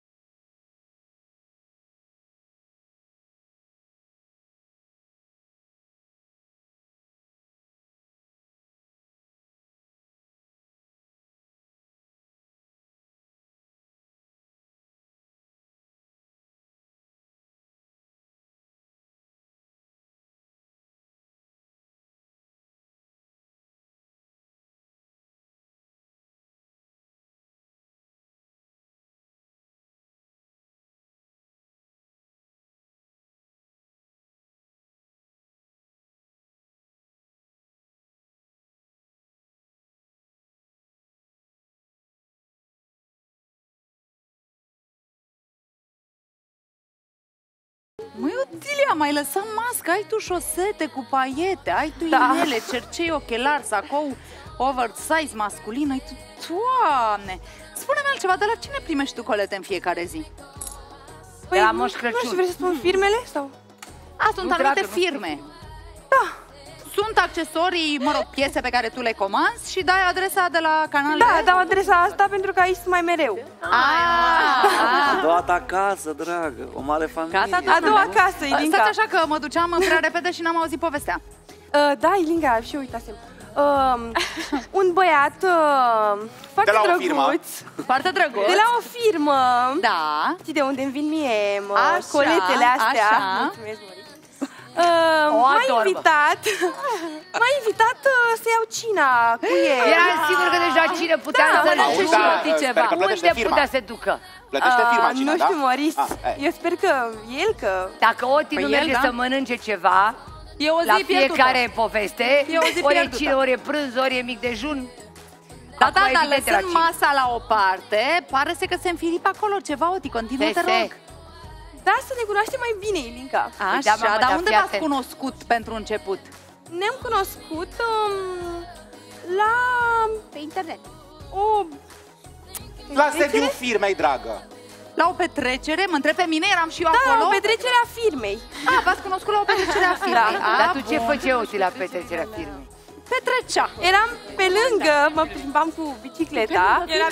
Măi, Otilia, mai lăsat mască, ai tu șosete cu paiete, ai tu inele, cercei, ochelari, sacou oversize masculin, ai tu... Doamne! Spune-mi altceva, de la cine primești tu colete în fiecare zi? Păi, de la Moș Crăciun. Nu știu, vrei să spun firmele? Sau? Sunt anumite firme. Da. Sunt accesorii, mă rog, piese pe care tu le comanzi și dai adresa de la canal. Da, dau adresa asta pentru că aici sunt mai mereu. A doua ta casă, dragă, o mare familie. Gata, a doua casă, Ilinca. Stați așa că mă duceam prea repede și n-am auzit povestea. Da, Ilinca, și eu uitasem. Un băiat foarte drăguț. Foarte drăguț. De la o firmă. Da. Știi de unde îmi vin mie coletele astea. Așa. Mulțumesc, m-a invitat să iau cina cu el. Era sigur că deja cine putea să știi ceva. Unde putea să ducă? Plătește firma cina, nu știu, Moris. Eu sper că dacă Oti nu merge să mănânce ceva la fiecare poveste, ori e cine, ori e prânz, ori e mic dejun. Da, lăsând masa la o parte, pare să că se înfiripă acolo ceva, Oti, continuă, te rog. Da, să ne cunoaștem mai bine, Ilinca. Așa, dar unde v-ați cunoscut pentru început? Ne-am cunoscut pe internet. La sediul firmei, dragă. La o petrecere, mă întreb pe mine, eram și eu acolo? Da, la o petrecere a firmei. V-ați cunoscut la o petrecere a firmei. Dar tu ce făceai, Oti, la petrecerea firmei? Petrecea. Eram pe lângă, mă plimbam cu bicicleta.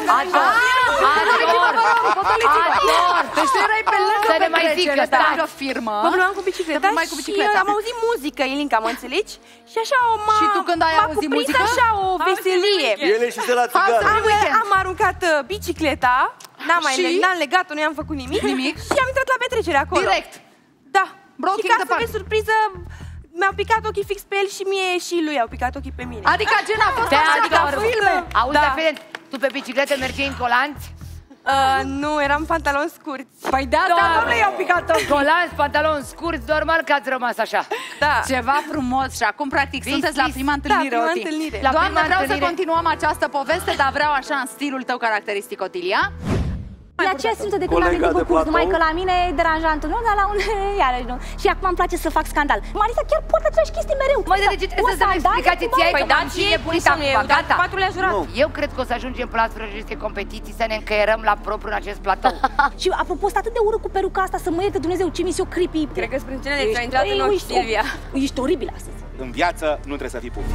Deci tu erai pe lângă petrecere, firmă. Mă plimbam cu bicicleta și am auzit muzică, Ilinca, mă înțelegi? Și așa Și tu când ai auzit muzică? așa o veselie. Ele și de la țigară. Am aruncat bicicleta, n-am legat-o, nu i-am făcut nimic. Și am intrat la petrecere acolo. Direct. Da. Și ca să vezi surpriză, mi-au picat ochii fix pe el și mie și lui au picat ochii pe mine. Adică gen a fost Auzi, tu pe bicicletă mergeai în colanți? Nu, eram pantaloni scurți. Păi da, domnule, i-au picat ochii. Colanți, pantaloni scurți, normal că ați rămas așa. Da. Ceva frumos și acum, practic, sunteți la prima întâlnire, Oti. Doamne, vreau să continuăm această poveste, dar vreau așa în stilul tău caracteristic, Otilia. La ce simtă de când am venit în concurs, numai că la mine e deranjant, nu, dar la unele iarăși nu. Și acum îmi place să fac scandal. Marisa chiar poate să tragi chestii mereu. Măi, de ce trebuie să dăm explicații ție? Păi da, și nebunit acum, gata. Patrulea jurat. Eu cred că o să ajungem până la sfârșit aceste competiții, să ne încăierăm la propriu în acest platou. Și apropo, sunt atât de urât cu peruca asta, să mă ierte Dumnezeu, ce mi-s eu creepy. Cred că sprâncenele ți-a intrat în ochi, Silvia. Ești oribil astăzi. În viață nu trebuie să fii puf.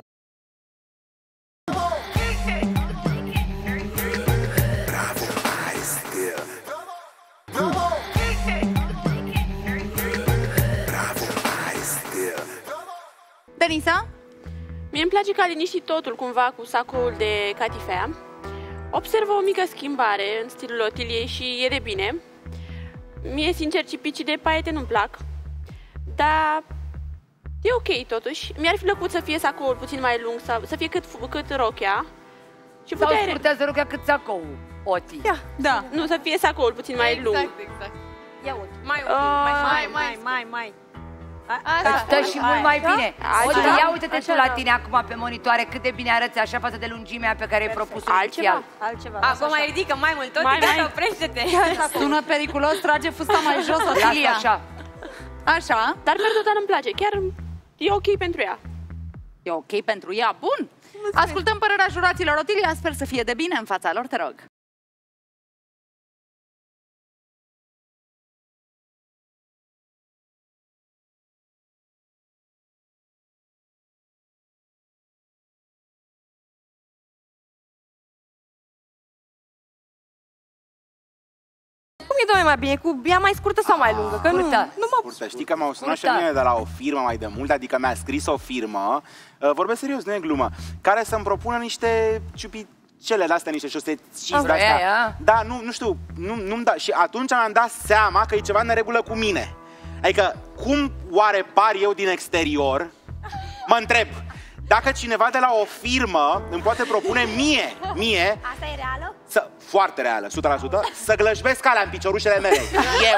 Denisa? Mie îmi place că a liniștit totul cumva cu sacoul de catifea. Observ o mică schimbare în stilul Otiliei și e de bine. Mie, sincer, cipicii de paiete nu-mi plac. Dar e ok totuși. Mi-ar fi plăcut să fie sacoul puțin mai lung, să fie cât rochea. Și sau scurtează rochea cât sacoul, Oti. Da. Nu, să fie sacoul puțin mai lung. Exact. Ia uite. Mai. Stă și mult mai bine. Ia uite-te tu la tine acum pe monitoare, cât de bine arăți așa față de lungimea pe care ai propus-o inițial. Acum mai ridică mai mult, tot gata, oprește-te. Sună periculos, trage fusta mai jos, Otilia. Așa. Dar per total îmi place, chiar e ok pentru ea. E ok pentru ea, bun. Ascultăm părerea juraților. Otilia, sper să fie de bine în fața lor, te rog. Cum e, doamne, mai bine? Cu ea mai scurtă sau mai lungă? Că nu mă... Scurtă. Știi că m-au sunat și mine de la o firmă mai de mult, adică mi-a scris o firmă, vorbesc serios, nu e glumă, care să-mi propună niște ciupicele de-astea, niște șoseți de-astea. Da, nu știu, nu-mi da. Și atunci mi-am dat seama că e ceva în neregulă cu mine. Adică, cum oare par eu din exterior? Mă întreb. Dacă cineva de la o firmă îmi poate propune mie... Asta e reală? Foarte reală, 100%, să glășbesc alea în piciorușele mele. Eu!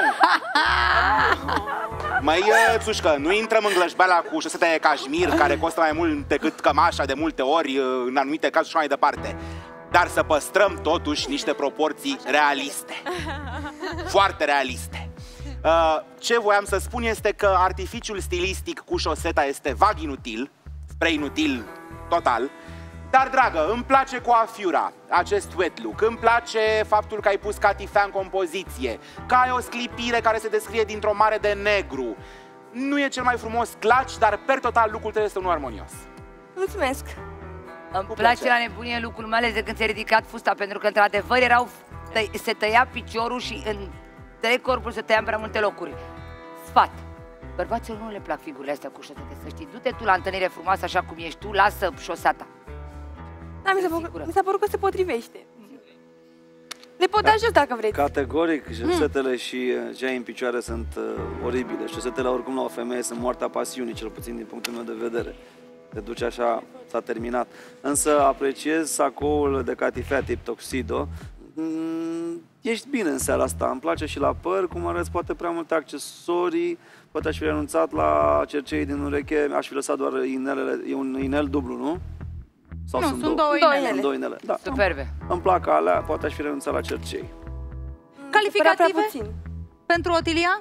Măi, țușcă, nu intrăm în glășbeala cu șosete de cașmir, care costă mai mult decât cămașa de multe ori, în anumite cazuri și mai departe. Dar să păstrăm totuși niște proporții realiste. Foarte realiste. Ce voiam să spun este că artificiul stilistic cu șoseta este vag inutil, spre inutil total. Dar, dragă, îmi place coafiura, acest wet look, îmi place faptul că ai pus catifea în compoziție, că ai o sclipire care se descrie dintr-o mare de negru. Nu e cel mai frumos clutch, dar per total lucrul tău este unul armonios. Mulțumesc! Îmi place la nebunie lucrul, mai ales de când ți-ai ridicat fusta, pentru că, într-adevăr, se tăia piciorul și întreg corpul se tăia în prea multe locuri. Sfat! Bărbaților nu le plac figurile astea cu șosete, să știi. Du-te tu la întâlnire frumoasă așa cum ești tu, lasă șoseata. Da, mi s-a părut că se potrivește. Le pot da jos dacă vreți. Categoric, șosetele și geai în picioare sunt oribile. Șosetele oricum la o femeie sunt moartea pasiunii, cel puțin din punctul meu de vedere. Te duci așa, s-a terminat. Însă apreciez sacoul de catifea tip tuxedo. Ești bine în seara asta, îmi place și la păr, cum arăți, poate prea multe accesorii, poate aș fi renunțat la cerceii din ureche, aș fi lăsat doar inelele, e un inel dublu, nu? Sau nu, sunt două inele. Sunt două inele, da. Superbe. Îmi plac alea, poate aș fi renunțat la cercei. Calificative pentru Otilia?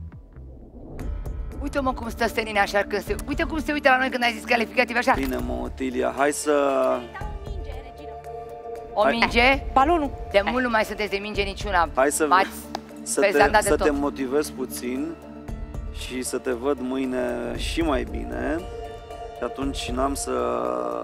Uite-mă cum stă Stenine așa când se... Uite cum se uită la noi când ai zis calificative așa. Bine, mă, Otilia, hai să... O minge? Balonul. De mult nu mai sunteți de minge niciuna. Hai să să te motivezi puțin și să te văd mâine și mai bine și atunci n-am să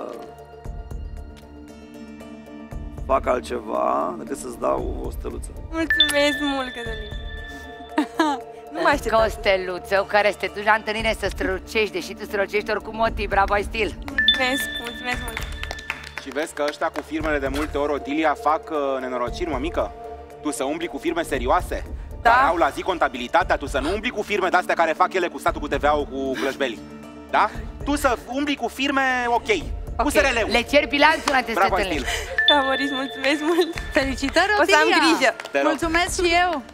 fac altceva decât să-ți dau o steluță. Mulțumesc mult, Cătălin. Nu mai așteptam. Că o steluță care să te duci la întâlnire să strălucești, deși tu strălucești oricum motiv, bravo, ai stil. Mulțumesc mult. Și vezi că ăștia cu firmele de multe ori, Otilia, fac nenorociri, mămică? Tu să umbli cu firme serioase, care au la zi contabilitatea, tu să nu umbli cu firme de-astea care fac ele cu statul, cu TVA-ul, cu glășbelii. Da? Tu să umbli cu firme ok, cu SRL-ul. Le cer bilanțul la aceste întâlniri. Da, Boris, mulțumesc mult. Felicitări, o să am Otilia. grijă. Mulțumesc și eu.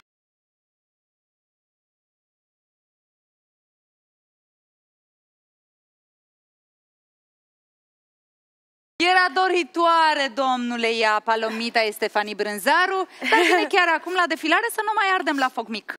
Era doritoare, domnule, ea, Palomita Estefani Brânzaru, dar vine chiar acum la defilare să nu mai ardem la foc mic.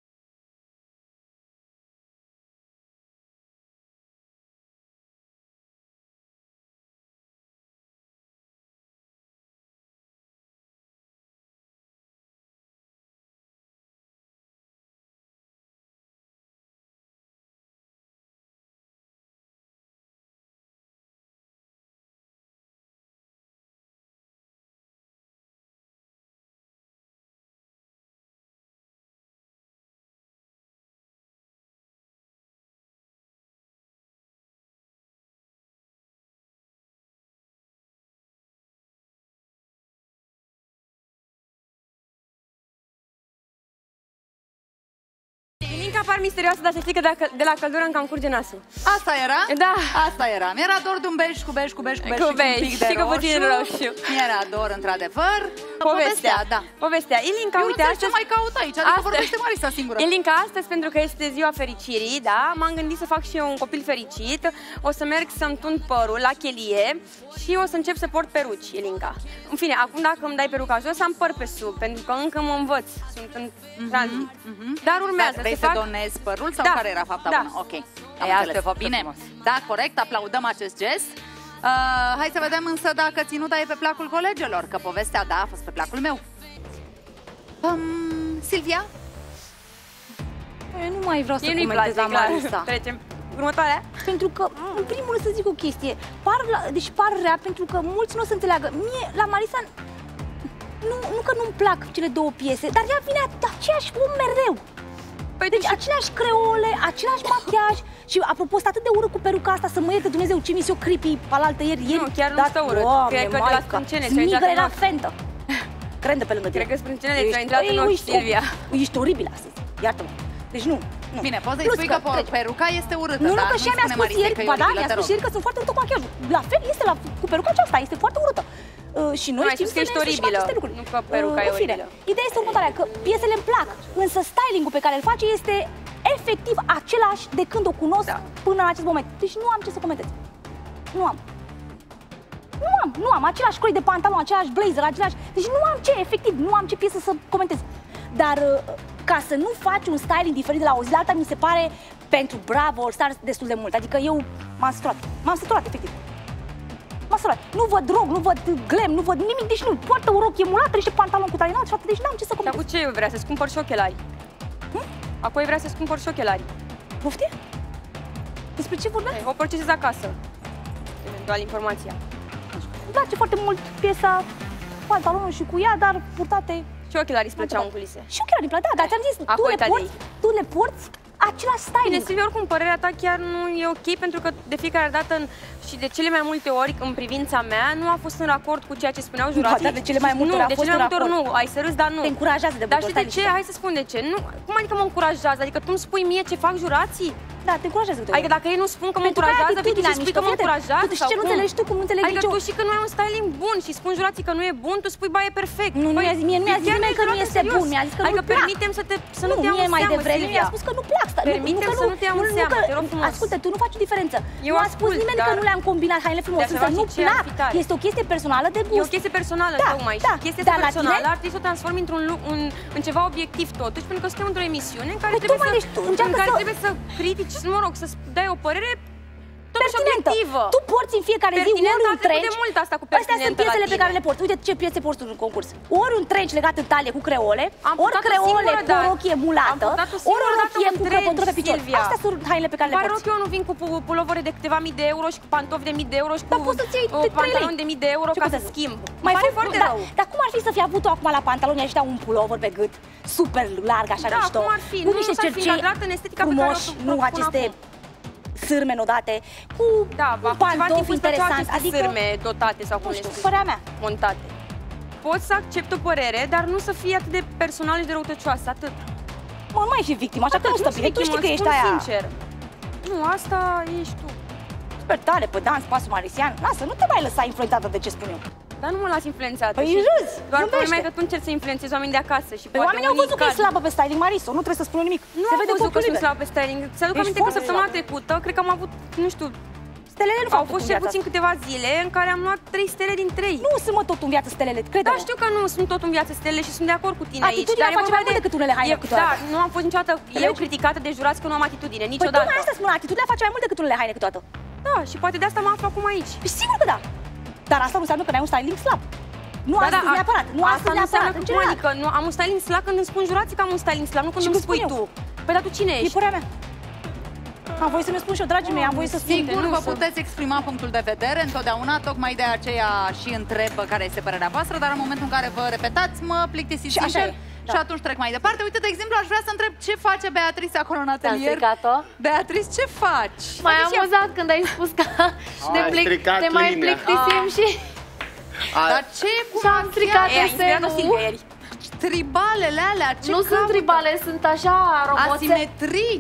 Ilinca par misterioasă, dar să știi că de la căldură îmi cam curge nasul. Asta era? Da. Asta era. Mi-era dor de un beș cu beș și un pic de roșu. Mi-era dor, într-adevăr. Povestea, da. Povestea. Ilinca, eu uite, nu ce mai caut aici, adică vorbește Marisa singură. Ilinca, astăzi, pentru că este ziua fericirii, da, m-am gândit să fac și eu un copil fericit. O să merg să-mi tund părul la chelie și o să încep să port peruci, Ilinca. În fine, acum dacă îmi dai peruca jos, am păr pe sub, pentru că încă mă învăț. Sunt în tranzit. Dar urmează să fac... donezi părul sau care era fapta bună? Ok. Bine. Da, corect, aplaudăm acest gest. Hai să vedem însă dacă ținuta e pe placul colegelor, că povestea, da, a fost pe placul meu. Silvia? Eu nu mai vreau să comentez la Marisa. Trecem. Următoarea? Pentru că, în primul rând, să zic o chestie. Deci par rea, pentru că mulți nu o să înțeleagă. Mie, la Marisa, nu că nu-mi plac cele două piese, dar ea vine aceeași om mereu. Păi deci aceleași creole, același machiaj. Și apropo, stă atât de urât cu peruca asta, să mă ierte Dumnezeu, ce mi-s eu creepy palaltă ieri. Nu, chiar nu stă urât. Cred că de la sprâncene ți-a intrat în ochi. Fentă. Crendă pe lângă tine. Cred că sprâncenele ți-a intrat în ochi, Silvia. Ești oribil astăzi, iartă-mă. Deci nu. Bine, poți să-i spui că peruca este urâtă, nu, dar că și ea mi-a spus ieri, ba da, mi-a spus ieri că sunt foarte urâtă cu machiajul. La fel este cu peruca aceasta, este foarte urâtă. Și noi știm că ești oribilă, nu că peruca e oribilă. Ideea este următoarea, că piesele îmi plac, însă styling-ul pe care îl face este efectiv același de când o cunosc până în acest moment. Deci nu am ce să comentez. Nu am același croi de pantalon, același blazer, același... Deci nu am ce, efectiv, nu am ce piesă să comentez. Dar ca să nu faci un styling diferit de la o zi la alta, mi se pare pentru Bravo All Stars destul de mult. Adică eu m-am săturat, efectiv. M-am săturat. Nu văd rog, nu văd glam, nu văd nimic, deci nu. Poartă o rochie mulată, niște pantaloni cu talinat și atât, deci n-am ce să comentez. Dar cu ce vrea să-ți cumpăr și ochelari? Apoi vrea să-ți cumpăr și ochelari. Poftim? Despre ce vorbeai? O procesez acasă. Eventual informația. Îmi place foarte mult piesa, pantalonul și cu ea, dar purtate... Și ochelari îți plăceau în culise. Și ochelari îmi plăcea, dar ți-am zis, tu le porți același styling. Bine, Silvia, oricum, părerea ta chiar nu e ok, pentru că de fiecare dată și de cele mai multe ori, în privința mea, nu a fost în racord cu ceea ce spuneau jurații. Dar de cele mai multe ori a fost în racord. Nu, ai să râzi, dar nu. Te încurajează de Dar știi de ce? Hai să spun de ce. Nu, cum adică mă încurajează? Adică tu îmi spui mie ce fac jurații? Da, te încurajează. Adică dacă ei nu spun că mă încurajează, vii tu și spui că mă încurajează? Tu ce nu înțelegi tu, cum nu înțelegi nici eu. Adică tu și că nu ai un styling bun și spun jurații că nu e bun, tu spui, ba, e perfect. Nu, mie nu mi-a zis nimeni că nu este bun, mi-a zis că nu-mi plac. Adică permitem să nu te iau în seamă, mai devreme mi-a spus că nu plac. Permitem să nu te iau în seamă, te rog frumos. Ascultă, tu nu faci o diferență. Nu a spus nimeni că nu le-am combinat hainele frumos, însă nu plac. Este o chestie personală de gust. E o chestie personală, tocmai. Și chestia personală ar trebui să o transformi în ceva obiectiv totuși, pentru că suntem într-o emisiune în care trebuie să critici, mă rog, să dai o părere totuși obiectivă. Tu porți în fiecare zi ori un trench. de mult asta cu Astea sunt piesele pe care le porți. Uite ce piese porți în concurs. Ori un trench legat în talie cu creole, ori creole cu o rochie mulată, ori o rochie cu crăpătură pe picior. Astea sunt hainele pe care le porți. Pare eu nu vin cu pulovere de câteva mii de euro și cu pantofi de 1000 de euro și cu pantaloni de 1000 de euro ca să schimb. Mai foarte rău. Dar cum ar fi să fi avut-o acum la pantaloni ăștia un pulover pe gât, super larg, așa mișto, cu niște cercei frumoși, nu aceste sârme nodate, cu pantofi interesanți, adică sârme dotate sau cum știu, părerea mea, montate. Pot să accept o părere, dar nu să fie atât de personală și de răutăcioasă, atât. Mă, nu mai fi victimă, așa că nu stă bine, tu știi că ești aia. Sincer. Nu, asta ești tu. Super tare, pe dans, pasul marisian. Lasă, nu te mai lăsa influențată de ce spun eu. Dar nu mă las influențată. Păi râzi, doar problema e că tu încerci să influențezi oameni de acasă și poate oamenii au văzut că e slabă pe styling, Mariso, nu trebuie să spun nimic. Nu am văzut că sunt slabă pe styling. Ți-aduc aminte că săptămâna trecută, cred că am avut, nu știu, stelele nu au fost cel puțin câteva zile în care am luat 3 stele din 3. Nu sunt, mă, tot în viață stelele, crede-mă. Da, știu că nu sunt tot în viață stelele și sunt de acord cu tine aici. Atitudinea face mai mult decât unele haine câteodată. Da, nu am fost niciodată eu criticată de jurați că nu am atitudine, niciodată. Păi tocmai asta spun, atitudinea face mai mult decât unele haine câteodată. Da, și poate de asta mă aflu acum aici. Sigur că da. Dar asta nu înseamnă că n-ai un styling slab. Nu astăzi neapărat, nu astăzi neapărat, în general. Adică nu am un styling slab când îmi spun jurații că am un styling slab, nu când îmi spui tu. Păi dar tu cine ești? E părerea mea. Am voie să-mi spun și eu, dragii mei, am voie să spun. Sigur, vă puteți exprima punctul de vedere întotdeauna, tocmai de aceea și întreb care este părerea voastră, dar în momentul în care vă repetați, mă plictisiți sincer. Și atunci trec mai departe. Uite, de exemplu, aș vrea să întreb ce face Beatrice acolo în atelier. Beatrice, ce faci? M-ai amuzat când ai spus că te mai plictisim și... Dar ce? Cum am stricat desenul? Tribalele alea, ce nu sunt tribale, sunt așa asimetrii,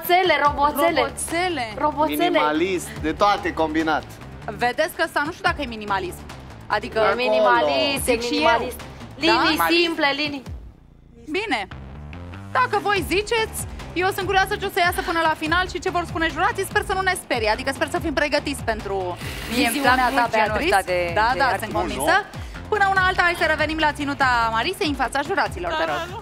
roboțele. Minimalist, de toate combinat. Vedeți că ăsta nu știu dacă e minimalism. Adică e minimalist, linii simple, linii. Bine. Dacă voi ziceți, eu sunt curioasă ce o să iasă până la final și ce vor spune jurații. Sper să nu ne sperie, adică sper să fim pregătiți pentru viziunea ta, Beatrice. Da, sunt convinsă. Până una alta, hai să revenim la ținuta Marisei în fața juraților, te rog.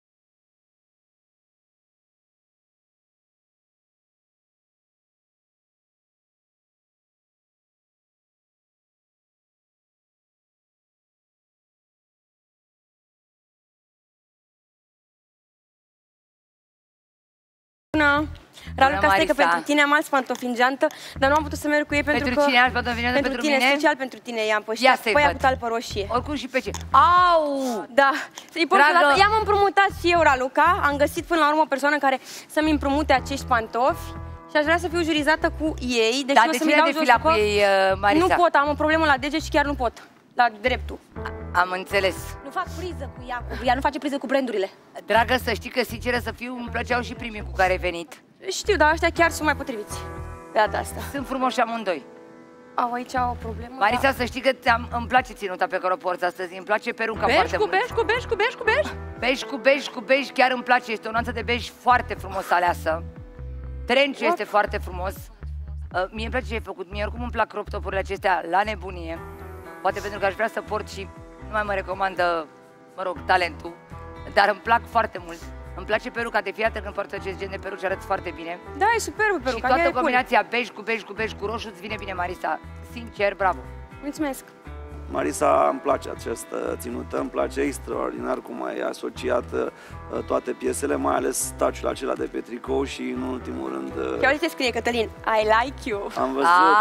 Bună! Raluca, stai că pentru tine am alți pantofi în geantă, dar nu am putut să merg cu ei pentru că... Pentru cine alți pantofi în geantă? Pentru tine? Special pentru tine i-am pășit. Păi cu talpă roșie. Oricum și pe ce? Au! Da. I-am împrumutat și eu, Raluca. Am găsit până la urmă o persoană care să-mi împrumute acești pantofi și aș vrea să fiu jurizată cu ei. Deci da, de ce defila cu ei, Marisa? Nu pot, am o problemă la deget și chiar nu pot. La dreptul. Am înțeles. Nu fac priză cu ea, ea nu face priză cu brandurile. Dragă, să știi că, sinceră să fiu, îmi plăceau și primii cu care ai venit. Știu, dar ăștia chiar sunt mai potriviți pe data asta. Sunt frumoși amândoi. Au aici o problemă. Marisa, să știi că îmi place ținuta pe care o porți astăzi. Îmi place peruca foarte mult. Bej cu bej, chiar îmi place. Este o nuanță de bej foarte frumos aleasă. Trench este foarte frumos. Mie îmi place ce ai făcut. Mie oricum îmi plac crop top-urile acestea la nebunie. Poate pentru că aș vrea să port și nu mai mă recomandă, mă rog, talentul. Dar îmi plac foarte mult. Îmi place peruca, de fiecare când poartă acest gen de peruci arăți foarte bine. Da, e superbă peruca. Și toată combinația bej cu bej cu roșu îți vine bine, Marisa. Sincer, bravo. Mulțumesc. Marisa, îmi place această ținută, îmi place extraordinar cum ai asociat toate piesele, mai ales touch-ul acela de pe tricou și, în ultimul rând... Chiar uite scrie, Cătălin, I like you. Am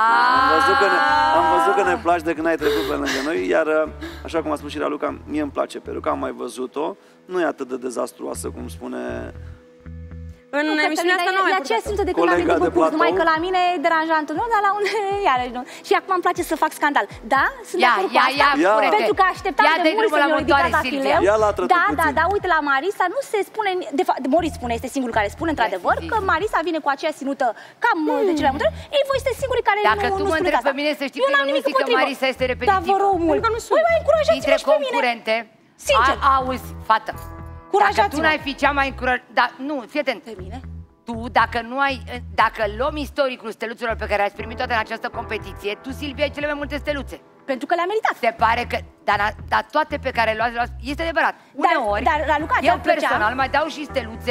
văzut că ne place de când ai trecut pe lângă noi, iar, așa cum a spus și Raluca, mie îmi place peruca, am mai văzut-o, nu e atât de dezastruoasă cum spune... În emisiunea asta nu mai de aceea simtă de când am venit pe curs, numai că la mine e deranjantul, nu, dar la unele iarăși nu. Și acum îmi place să fac scandal. Da? Sunt de acord cu asta. Pentru că așteptam de mult să mi-o ridicat la fileu. Da, uite, la Marisa nu se spune, de fapt, Moritz spune, este singurul care spune într-adevăr că Marisa vine cu aceea ținută cam de cele mai multe. Ei, voi sunteți singurii care nu spuneți asta. Dacă tu mă întrebi pe mine, să știi că eu nu zic că Marisa este repetitivă. Da, vă rog mult. Voi mai încurajați-mă și pe mine. Concurente, sincer. Auzi, fată. Dacă tu n-ai fi cea mai încurajată... Da, nu, fii atent. Pe mine? Tu, dacă luăm istoricul steluțelor pe care ați primit toate în această competiție, tu, Silvia, ai cele mai multe steluțe. Pentru că le-am meritat. Se pare că... Dar toate pe care le luați, este adevărat. Uneori, dar Raluca, eu personal mai dau și steluțe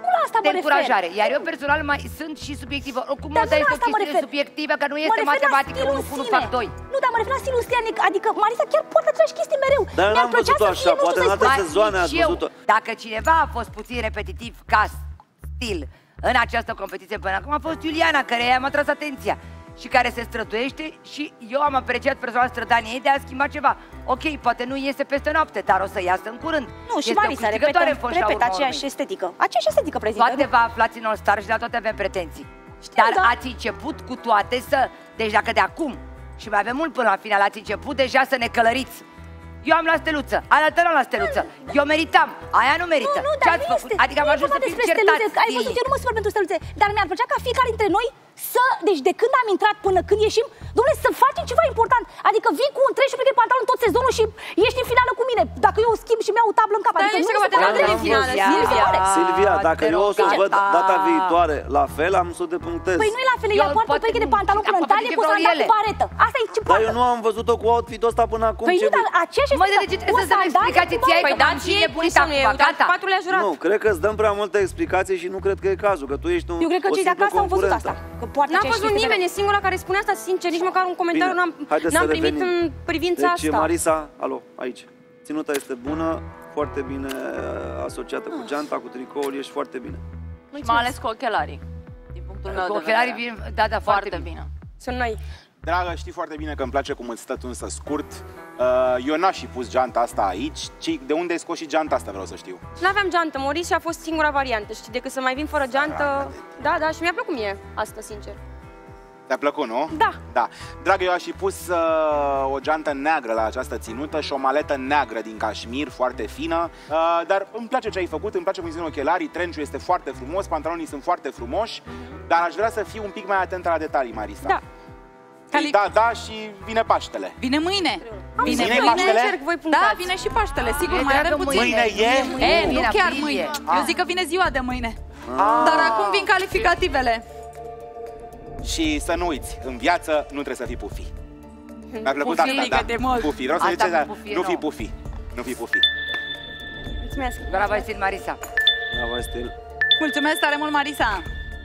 nu la asta mă refer. încurajare. Iar eu personal mai sunt și subiectivă. Oricum, asta este o chestiune subiectivă, că nu este matematică, 1 cu 1 fac 2. Nu, dar mă refer la stilul ăsta, adică Marisa chiar poate aceleași chestii mereu. Dar eu n-am văzut-o așa, poate în alte sezoane ați văzut-o. Dacă cineva a fost puțin repetitiv ca stil în această competiție până acum, a fost Iuliana, care i-am atras atenția și care se străduiește și eu am apreciat personal strădania ei de a schimba ceva. Ok, poate nu iese peste noapte, dar o să iasă în curând. Nu, și Marisa repetă aceeași estetică. Aceeași estetică prezintă. Toate vă aflați în All Star și la toate avem pretenții. Dar ați început cu toate să... Deci dacă de acum, și mai avem mult până la final, ați început deja să ne călăriți. Eu am la steluță, alaltă la steluță. Eu meritam, aia nu merită. Ce ați făcut? Adică am ajuns să fim certați. Ai văzut, eu nu mă supăr pentru steluțe, dar mi-ar plăcea ca fiecare dintre noi să, deci de când am intrat până când ieșim, dom'le, să facem ceva important. Adică vii cu un 13 de pantaloni tot sezonul și ești în finală cu mine. Dacă eu o schimb și mi-au o tablă în cap, adică nu în finală. Silvia, dacă eu o să văd data viitoare la fel, am să o depunctez. Păi nu e la fel, ea poartă o pereche de pantaloni până în talie cu sandal cu baretă. Asta e ce poartă. Dar eu nu am văzut-o cu outfit-ul ăsta până acum. Păi nu, dar aceeași este. Măi, de ce trebuie să dăm explicații ție? Păi da, și nebunit acum, gata. Nu, cred că îți dăm prea multe explicații și nu cred că e cazul, că tu ești un. Eu cred că cei de acasă au văzut asta. N-a văzut nimeni, e singura care spune asta, sincer, nici măcar un comentariu n-am primit în privința asta. Deci Marisa, alo, aici. Ținuta este bună, foarte bine asociată cu geanta, cu tricoul, ești foarte bine. Mai ales cu ochelarii. Din punctul meu de vedere. Ochelarii vin, da, foarte bine. Sunt noi. Dragă, știi foarte bine că îmi place cum îți stă tu însă scurt. Eu n-aș fi pus geanta asta aici, ci de unde ai scos și geanta asta, vreau să știu. N-aveam geantă, Moris, și a fost singura variantă, știi, decât să mai vin fără geantă. Da, și mi-a plăcut mie asta, sincer. Te-a plăcut, nu? Da. Dragă, eu aș fi pus o geantă neagră la această ținută și o maletă neagră din cașmir, foarte fină. Dar îmi place ce ai făcut, îmi place cum țin ochelarii, trenciul este foarte frumos, pantalonii sunt foarte frumoși, dar aș vrea să fii un pic mai atentă la detalii, Marisa. Da. Da, și vine Paștele. Vine mâine. Vine Paștele? Da, vine și Paștele, sigur, mai avem puțin. Mâine e? Nu chiar mâine. Eu zic că vine ziua de mâine. Dar acum vin calificativele. Și să nu uiți, în viață nu trebuie să fii pufi. Mi-a plăcut asta, da. Pufi, vreau să ziceți, nu fi pufi. Nu fi pufi. Mulțumesc. Bravo, Estil, Marisa. Bravo, Estil. Mulțumesc tare mult, Marisa.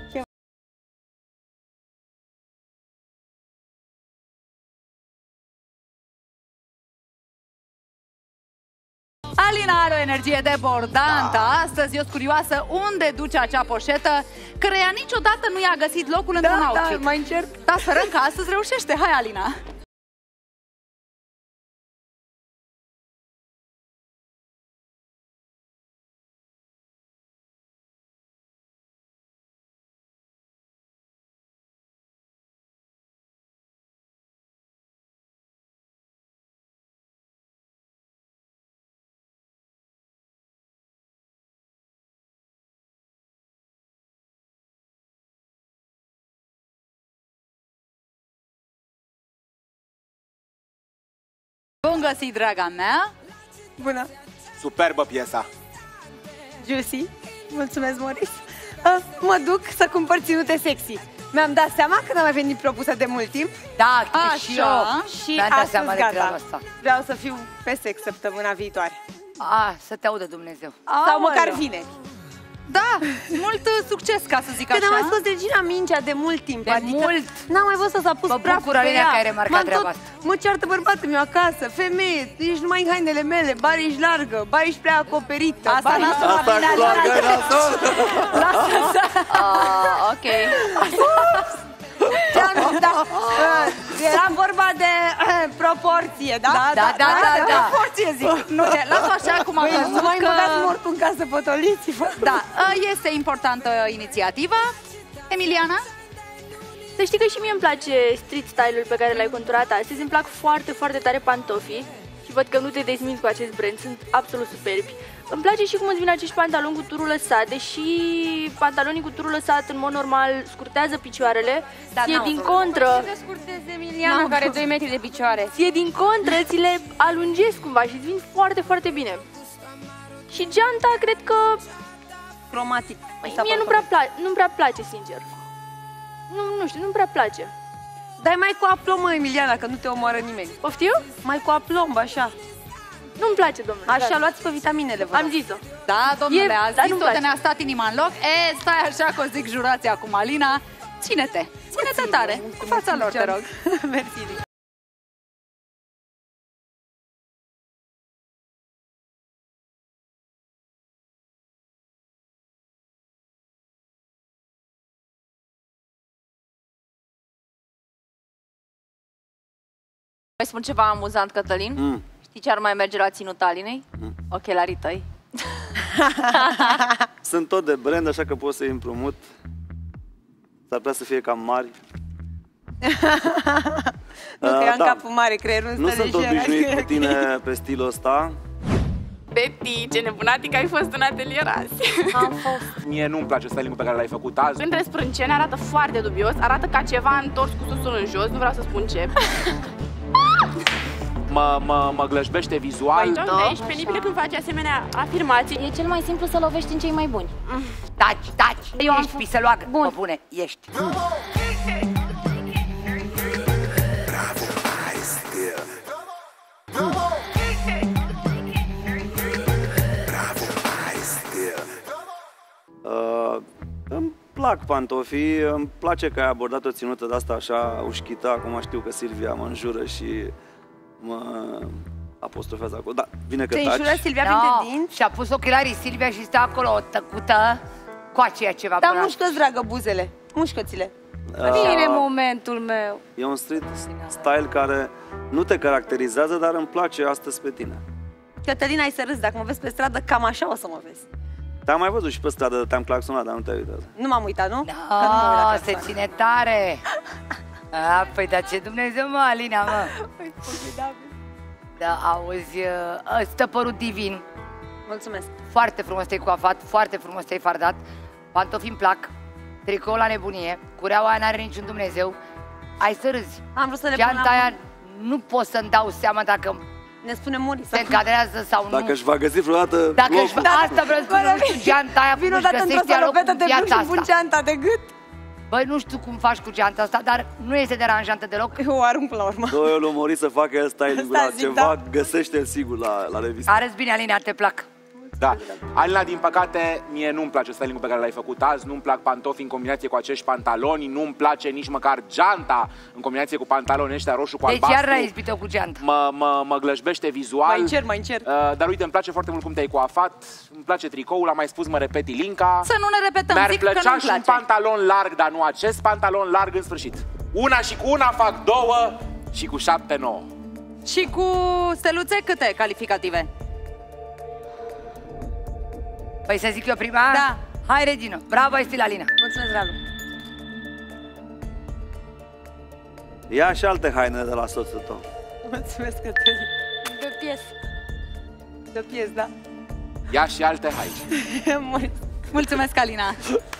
Alina are o energie debordantă. Astăzi eu sunt curioasă unde duce acea poșetă, căreia niciodată nu i-a găsit locul într-un outfit. Da, mai încerc. Dar sperăm că astăzi reușește. Hai, Alina! Bun găsit, draga mea! Bună! Superbă piesa! Juicy! Mulțumesc, Moris! Mă duc să cumpăr ținute sexy. Mi-am dat seama că n-am mai venit propusă de mult timp. Da, și eu. Și astăzi gata. Vreau să fiu pe sex săptămâna viitoare. Să te audă Dumnezeu. Sau măcar vineri. Da, mult succes, ca să zic așa. Că n-am mai scos Regina Mingea de mult timp. De mult. N-am mai văzut să s-a pus praful pe ea. Că ai remarcat treaba asta. Mă ceartă bărbatul meu acasă. Femeie, tu ești numai în hainele mele. Ba ești largă, ba ești prea acoperită. Asta nu sună bine. Lasă-ți. Ok. Era vorba de proporție, da? Da. Proporție, zic. Lasă așa cum am văzut. Nu mai băgați mortul în casă, potoliți-vă. Da, este importantă inițiativa. Emiliana? Să știi că și mie îmi place street style-ul pe care l-ai conturat astăzi. Îmi plac foarte, foarte tare pantofii și văd că nu te dezminți cu acest brand. Sunt absolut superbi. Îmi place și cum îți vin acești pantaloni cu turul lăsat, deși pantalonii cu turul lăsat în mod normal scurtează picioarele, ție din contră... Ce scurtezi Emiliana, care are 2 metri de picioare? Ție din contră ți le alungesc cumva și îți vin foarte, foarte bine. Și geanta, cred că... Cromatic. Mie nu prea place, sincer. Nu știu, nu prea place. Dai mai cu aplomb, Emiliana, că nu te omoară nimeni. Poftiu? Mai cu aplomb, așa. Nu-mi place, domnule. Așa, luați pe vitaminele, vă. Am zis-o. Da, domnule, a dar zis-o de ne-a stat inima în loc. Stai așa că o zic jurații acum, Alina. Ține-te tare, în fața lor, te rog. Mersi. Mai spun ceva amuzant, Cătălin? Știi ce ar mai merge la ținuta Alinei? Ochelarii tăi. Sunt tot de brand, așa că pot să-i împrumut. S-ar putea să fie cam mari. Nu, că am capul mare, creierul nu sunt obișnuit cu tine pe stilul ăsta. Betty, ce nebunatică ai fost în atelier azi. Am fost. Mie nu-mi place styling-ul pe care l-ai făcut azi. Între sprâncene arată foarte dubios, arată ca ceva întors cu susul în jos, nu vreau să spun ce. Mă glășbește vizual. Doamne, ești penibilă când faci asemenea afirmații. E cel mai simplu să lovești în cei mai buni. Taci, ești pisăloagă. Bun. Bune, ești. Îmi plac pantofii, îmi place că ai abordat o ținută de asta așa ușchită. Acum știu că Silvia mă înjură și mă apostrofează acolo. Da, vine că taci. Te înjură Silvia printre dinți? Și-a pus ochelarii Silvia și stă acolo tăcută cu aceea ceva. Da, mușcă-ți, dragă, buzele. Mușcă-ți-le. Vine momentul meu. E un street style care nu te caracterizează, dar îmi place astăzi pe tine. Cătălina, ai să râzi, dacă mă vezi pe stradă, cam așa o să mă vezi. Te-am mai văzut și pe stradă, te-am claxonat, dar nu te-ai uitat. Nu m-am uitat, nu? Da, se ține tare. Păi, dar ce Dumnezeu, mă, Alina, mă. Da, auzi, stă părul divin. Mulțumesc. Foarte frumos te-ai coafat, foarte frumos te-ai fardat. Pantofii îmi plac, tricoul la nebunie, cureaua aia n-are niciun Dumnezeu. Ai să râzi. Am vrut să le pun geanta aia nu pot să-mi dau seama dacă ne spune Muri se încadrează sau nu. Dacă își va găsi vreodată locul. Asta vreau să spun, nu știu, geanta aia cum își găsește ea locul în viața asta. Geanta de gât. Băi, nu știu cum faci cu geanta asta, dar nu este deranjantă deloc. Eu o arunc la urmă. Eu l-am murit să facă el styling-ul la ceva, găsește-l sigur la revistă. Arăți bine, Alina, te plac. Da. Alina, din păcate, mie nu-mi place styling-ul pe care l-ai făcut azi, nu-mi plac pantofii în combinație cu acești pantaloni, nu-mi place nici măcar geanta în combinație cu pantaloni ăștia roșu cu albastru. Deci iar ai izbit-o cu geanta. Mă glășbește vizual. Mai încerc. Dar uite, îmi place foarte mult cum te-ai coafat, îmi place tricoul, am mai spus, mă repet, Ilinca. Să nu ne repetăm, Mi-ar zic că plăcea nu-mi și place. un pantalon larg, dar nu acest pantalon larg în sfârșit. Una și cu una fac 2 și cu 7, 9. Și cu steluțe câte calificative? Păi să zic eu prima? Da. Hai, Regino. Bravo, ai stil, Alina. Mulțumesc, Ralu. Ia și alte haine de la soțul tău. Mulțumesc, Cătălin. De pies. De pies, da. Ia și alte haine. Mulțumesc, Alina.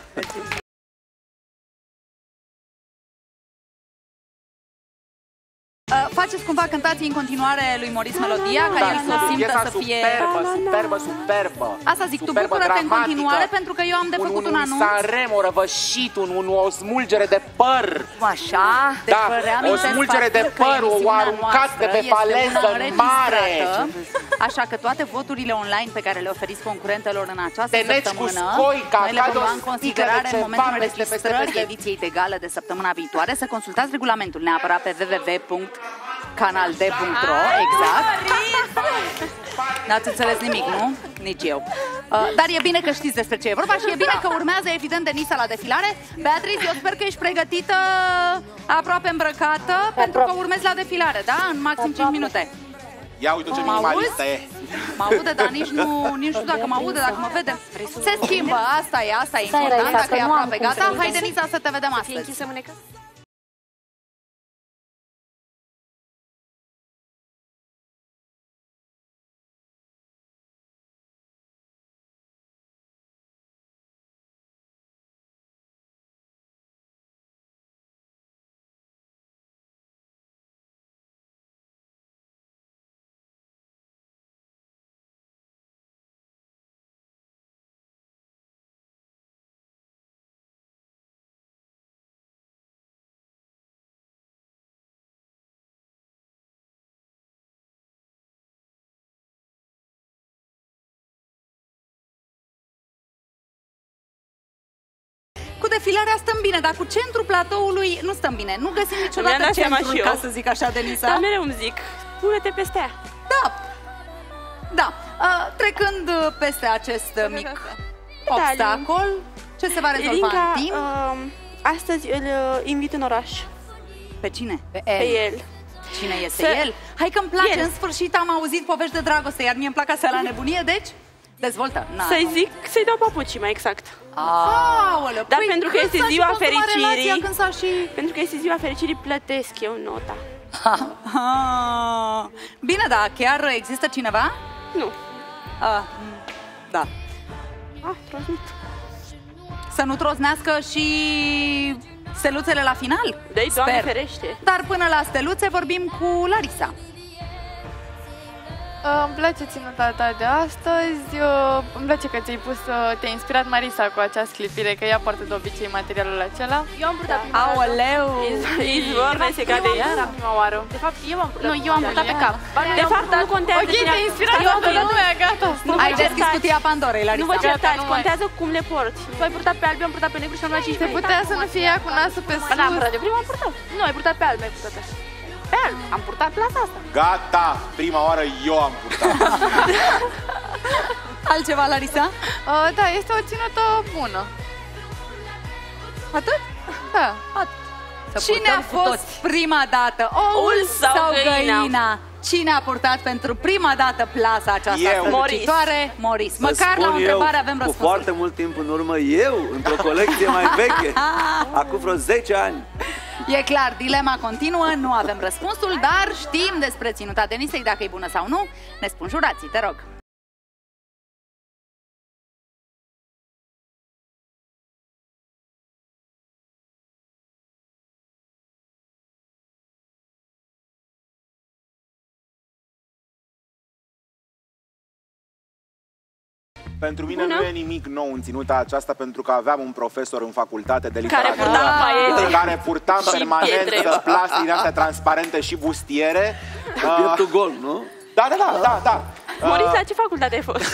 Faceți cumva, cântați în continuare lui Maurice melodia, ca el să o simtă să fie... Superbă. Asta zic, tu bucură-te în continuare, pentru că eu am de făcut un anunț. Un Sanremo răvășit, o smulgere de păr. Așa? Da, o smulgere de păr, o aruncat de pe faleză în mare. Așa că toate voturile online pe care le oferiți concurentelor în această săptămână, noi le vom lua în considerare în momentul înregistrării ediției de gală de săptămâna viitoare. Să consultați regulamentul neapărat pe www.canald.ro. Exact. N-ați înțeles nimic, nu? Nici eu. Dar e bine că știți despre ce e vorba și e bine că urmează, evident, Denisa la defilare. Beatrice, eu sper că ești pregătită, aproape îmbrăcată, pentru că urmezi la defilare, da? În maxim 5 minute. Ia uite ce minimalistă e. Mă aude, dar nici nu știu dacă mă aude, dacă mă vede. Se schimbă, asta e important, dacă e aproape gata. Hai, Denisa, să te vedem astăzi. defilarea stăm bine, dar cu centrul platoului nu stăm bine. Nu găsim niciodată centrul, ca să zic așa, Denisa. Dar mereu îmi zic, pune-te peste ea. Da. Trecând peste acest mic obstacol, ce se va rezolva în timp? Astăzi îl invit în oraș. Pe cine? Pe el. Cine este el? Hai că-mi place, în sfârșit am auzit povești de dragoste, iar mie îmi plac astea la nebunie, deci dezvoltă. Să-i zic, să-i dau papucii, mai exact. Aoleu, dar pentru că este ziua fericirii, pentru că este ziua fericirii, plătesc eu nota. Bine, da, chiar există cineva? Nu. Da. Troznit. Să nu troznească și steluțele la final? Dă-i, Doamne ferește. Dar până la steluțe vorbim cu Larisa. Îmi place ținuta ta de astăzi. Îmi place că ți-ai pus, te-a inspirat Marisa cu această clipire, că ea poartă de obicei materialul acela. Eu am purtat prima oară. Aoleu! Izvorne se cade iar prima oară. De fapt, eu am purtat. Nu, eu am purtat pe cap. De fapt, nu contează. Ok, te-ai inspirat toată lumea, gata. Ai deschis cutia Pandorei, Larisa. Nu vă certați, contează cum le porți. Tu ai purtat pe alb, eu am purtat pe negru și am luat 5 Se putea să nu fie ea cu nasul pe sus. Da, am purtat, de prima am purtat. Nu, ai purtat pe alb, ai purtat așa. Pe alb, am purtat plasa asta. Gata, prima oară eu am purtat. Altceva, Larisa? Da, este o ținută bună. Atât? Da. Cine a fost prima dată? Oul sau găina? Cine a purtat pentru prima dată plasa aceasta strălucitoare? Moris. Măcar la o întrebare avem răspunsul. Cu foarte mult timp în urmă, eu, într-o colecție mai veche, acum vreo 10 ani. E clar, dilema continuă, nu avem răspunsul, dar știm despre ținuta Denisei, dacă e bună sau nu. Ne spun jurații, te rog. Pentru mine nu e nimic nou în ținuta aceasta, pentru că aveam un profesor în facultate de literatură care purta permanent plase din astea transparente și bustiere. Pieptul gol, nu? Da. Moris, la ce facultate ai fost?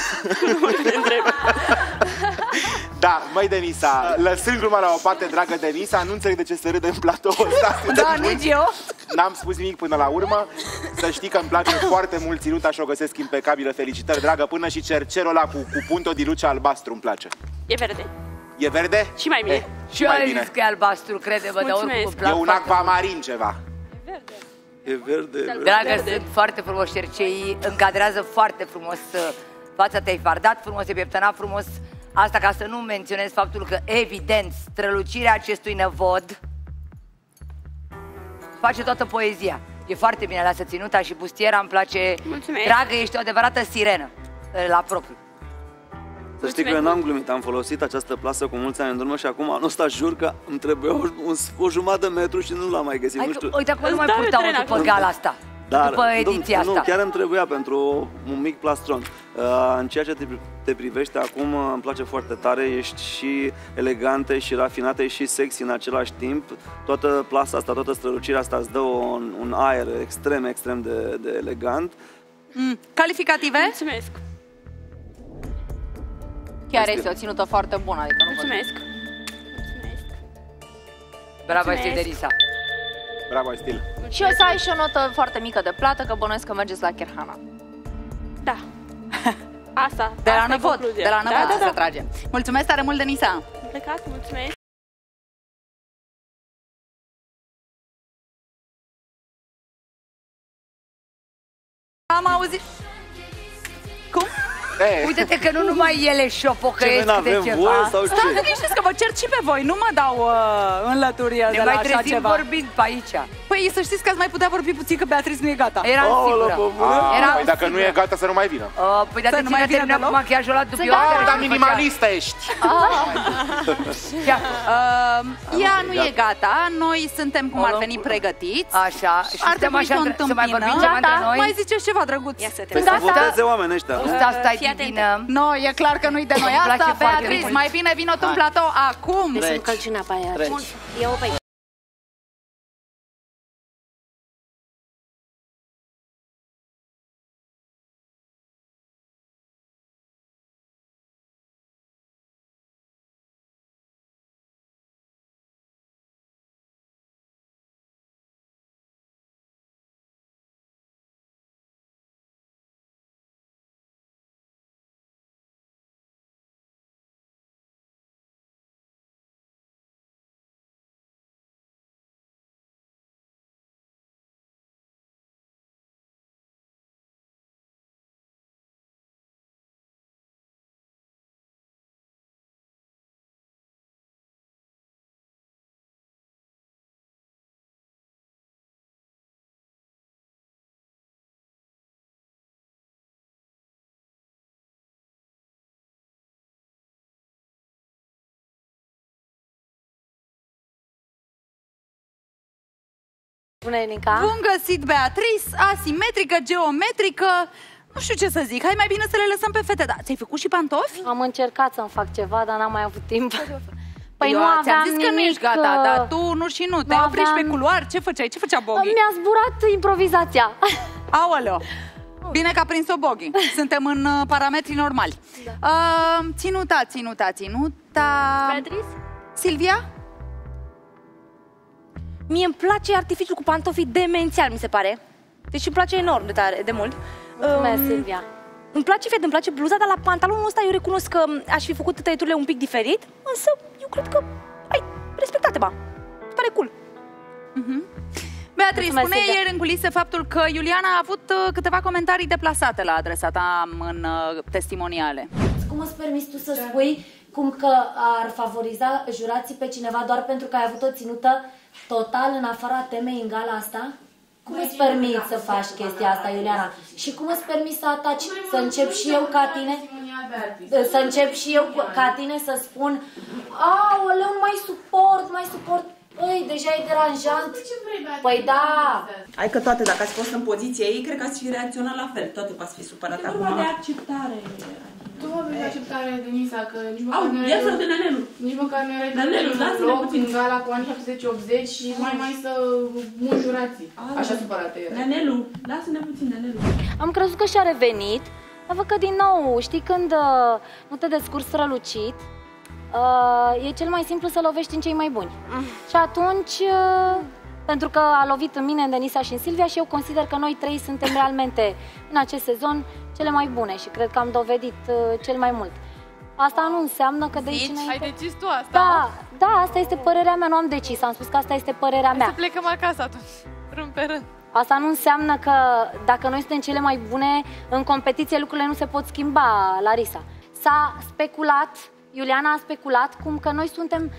Da, măi Denisa, lăsând gluma la o parte, dragă Denisa, nu înțeleg de ce se râde în platoul ăsta. Da, nici eu. N-am spus nimic până la urmă. Să știi că îmi place foarte mult ținuta și o găsesc impecabilă. Felicitări, dragă, până și cercerul ăla cu punto di luce albastru îmi place. E verde. E verde? Și mai bine. Și mai bine. Că e albastru, crede-mă, dar oricum îmi plac. E un acvamarin ceva. E verde. Dragă, sunt foarte frumos cercei, încadrează foarte frumos fața, te-ai fardat frumos, te-ai pieptănat frumos. Asta ca să nu menționez faptul că, evident, strălucirea acestui năvod face toată poezia. E foarte bine aleasă ținuta și bustiera îmi place. Mulțumesc. Dragă, ești o adevărată sirenă la propriu. Să știi că eu n-am glumit, am folosit această plasă cu mulți ani în urmă și acum anul ăsta jur că îmi trebuia o jumătate de metru și nu l-am mai găsit. Nu știu. Uite, acum nu mai purtau după gala asta. După ediția asta. Nu, chiar îmi trebuia pentru un mic plastron. În ceea ce te privește acum, îmi place foarte tare, ești și elegantă, și rafinată, și sexy în același timp. Toată plasa asta, toată strălucirea asta îți dă un aer extrem de elegant. Calificative? Mulțumesc. Chiar este o ținută foarte bună, adică nu. Mulțumesc. Bravo, este Denisa. Bravo, Stil. Și o să ai și o notă foarte mică de plată, că bănuiesc că mergeți la Kerhana. Da. Asta. De la năvod, se trage. Mulțumesc tare mult, Denisa. Am plecat, mulțumesc. Am auzit. Cum? Uite-te că nu numai ele șopocăiesc de ceva. Stai, liniștiți că vă cer și pe voi, nu mă dau înlături de la așa ceva. Vorbind pe aici. Păi să știți că ați mai putea vorbi puțin, că Beatrice nu e gata. Eram sigură. Păi dacă nu e gata, să nu mai vină. Păi dacă ține terminat cu machiajul ăla dubios. Dar minimalistă ești. Ea nu e gata, noi suntem cum ar veni pregătiți. Așa, și ar trebui să o întâmpină. Mai ziceți ceva drăguț. Păi să voteze oamenii ăștia. Nu, e clar că nu-i de noi asta, Beatrice, mai bine vină tu în platou acum. Deci sunt călciunea pe aia. Eu pe Bună, Enica! Bun găsit, Beatrice! Asimetrică, geometrică... Nu știu ce să zic, hai mai bine să le lăsăm pe fete. Da, ți-ai făcut și pantofi? Am încercat să-mi fac ceva, dar n-am mai avut timp. Păi nu aveam zis că nu ești gata, dar tu nu și nu. Te-ai oprit pe culoar, ce făceai? Ce făcea Boghi? Mi-a zburat improvizația. Aoleo! Bine că a prins-o Boghi. Suntem în parametri normali. Ținuta. Beatrice? Silvia? Mie îmi place artificiul cu pantofii demențial, mi se pare. Deci îmi place enorm de mult. Mulțumesc, Silvia. Îmi place bluza, dar la pantalonul ăsta eu recunosc că aș fi făcut tăieturile un pic diferit, însă eu cred că ai respectat-te, îmi pare cool. Beatrice, spune ieri în culise faptul că Iuliana a avut câteva comentarii deplasate la adresa ta în testimoniale. Cum îți permiți tu să spui cum că ar favoriza jurații pe cineva doar pentru că ai avut o ținută total în afara temei în gala asta? Cum îți permiți să faci chestia asta, Iuliana? Și cum îți permiți să ataci? Să încep și eu ca tine? Să încep și eu ca tine să spun aoleu, nu mai suport. Păi, deja e deranjant. Păi da. Hai că toate, dacă ați fost în poziția ei, cred că ați fi reacționat la fel. Toate v-ați fi supărat acum. E vorba de acceptare. Tu vorbești de acceptare, Denisa, că nici măcar nu ia să de Nanelu. Nici măcar nu erai de loc în gala cu anii 70-80 și mai să munjurații. Așa supărată era. Nanelu, lasă-ne puțin, Nanelu. Am crezut că și-a revenit, dar văd că din nou, știi, când nu te descurci strălucit, e cel mai simplu să lovești în cei mai buni. Și atunci, pentru că a lovit în mine, în Denisa și în Silvia, și eu consider că noi trei suntem realmente în acest sezon cele mai bune și cred că am dovedit cel mai mult. Asta nu înseamnă că de aici înainte... Ai decis tu asta? Da, asta este părerea mea, nu am decis, am spus că asta este părerea mea. Să plecăm acasă atunci, rând pe rând. Asta nu înseamnă că dacă noi suntem cele mai bune în competiție, lucrurile nu se pot schimba, Larisa. S-a speculat, Iuliana a speculat cum că noi suntem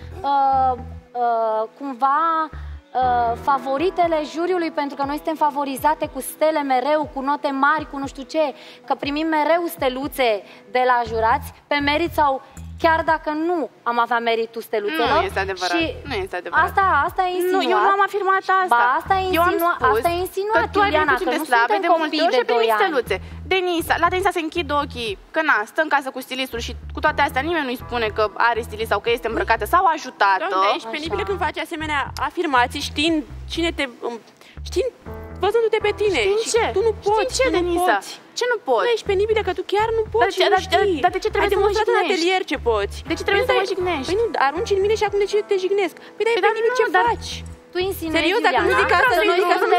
cumva favoritele juriului, pentru că noi suntem favorizate cu stele mereu, cu note mari, cu nu știu ce, că primim mereu steluțe de la jurați pe merit sau chiar dacă nu am avea meritul steluțelor. Nu este adevărat. Și nu este adevărat. Asta e insinuat. Nu, eu nu am afirmat asta. Ba, asta e insinuat, că tu ai Iuliana, puțin că de nu slabe, suntem de multe ori și primi steluțe. La Denisa se închid ochii, că stă în casă cu stilistul și cu toate astea nimeni nu-i spune că are stilist sau că este îmbrăcată sau ajutată. Doamne, ești penibilă când faci asemenea afirmații știind cine te... știind, văzându-te pe tine. Știi ce? Tu nu poți. Știi ce, Denisa? Ce nu poți? Tu ești penibilă că tu chiar nu poți. Dar de ce trebuie să mă jignești? în atelier ce poți. De ce trebuie să mă jignești? Păi nu, arunci în mine și acum de ce te jignesc? Păi dar e penibil ce faci. Tu insinuezi, serios, dacă nu zic asta, noi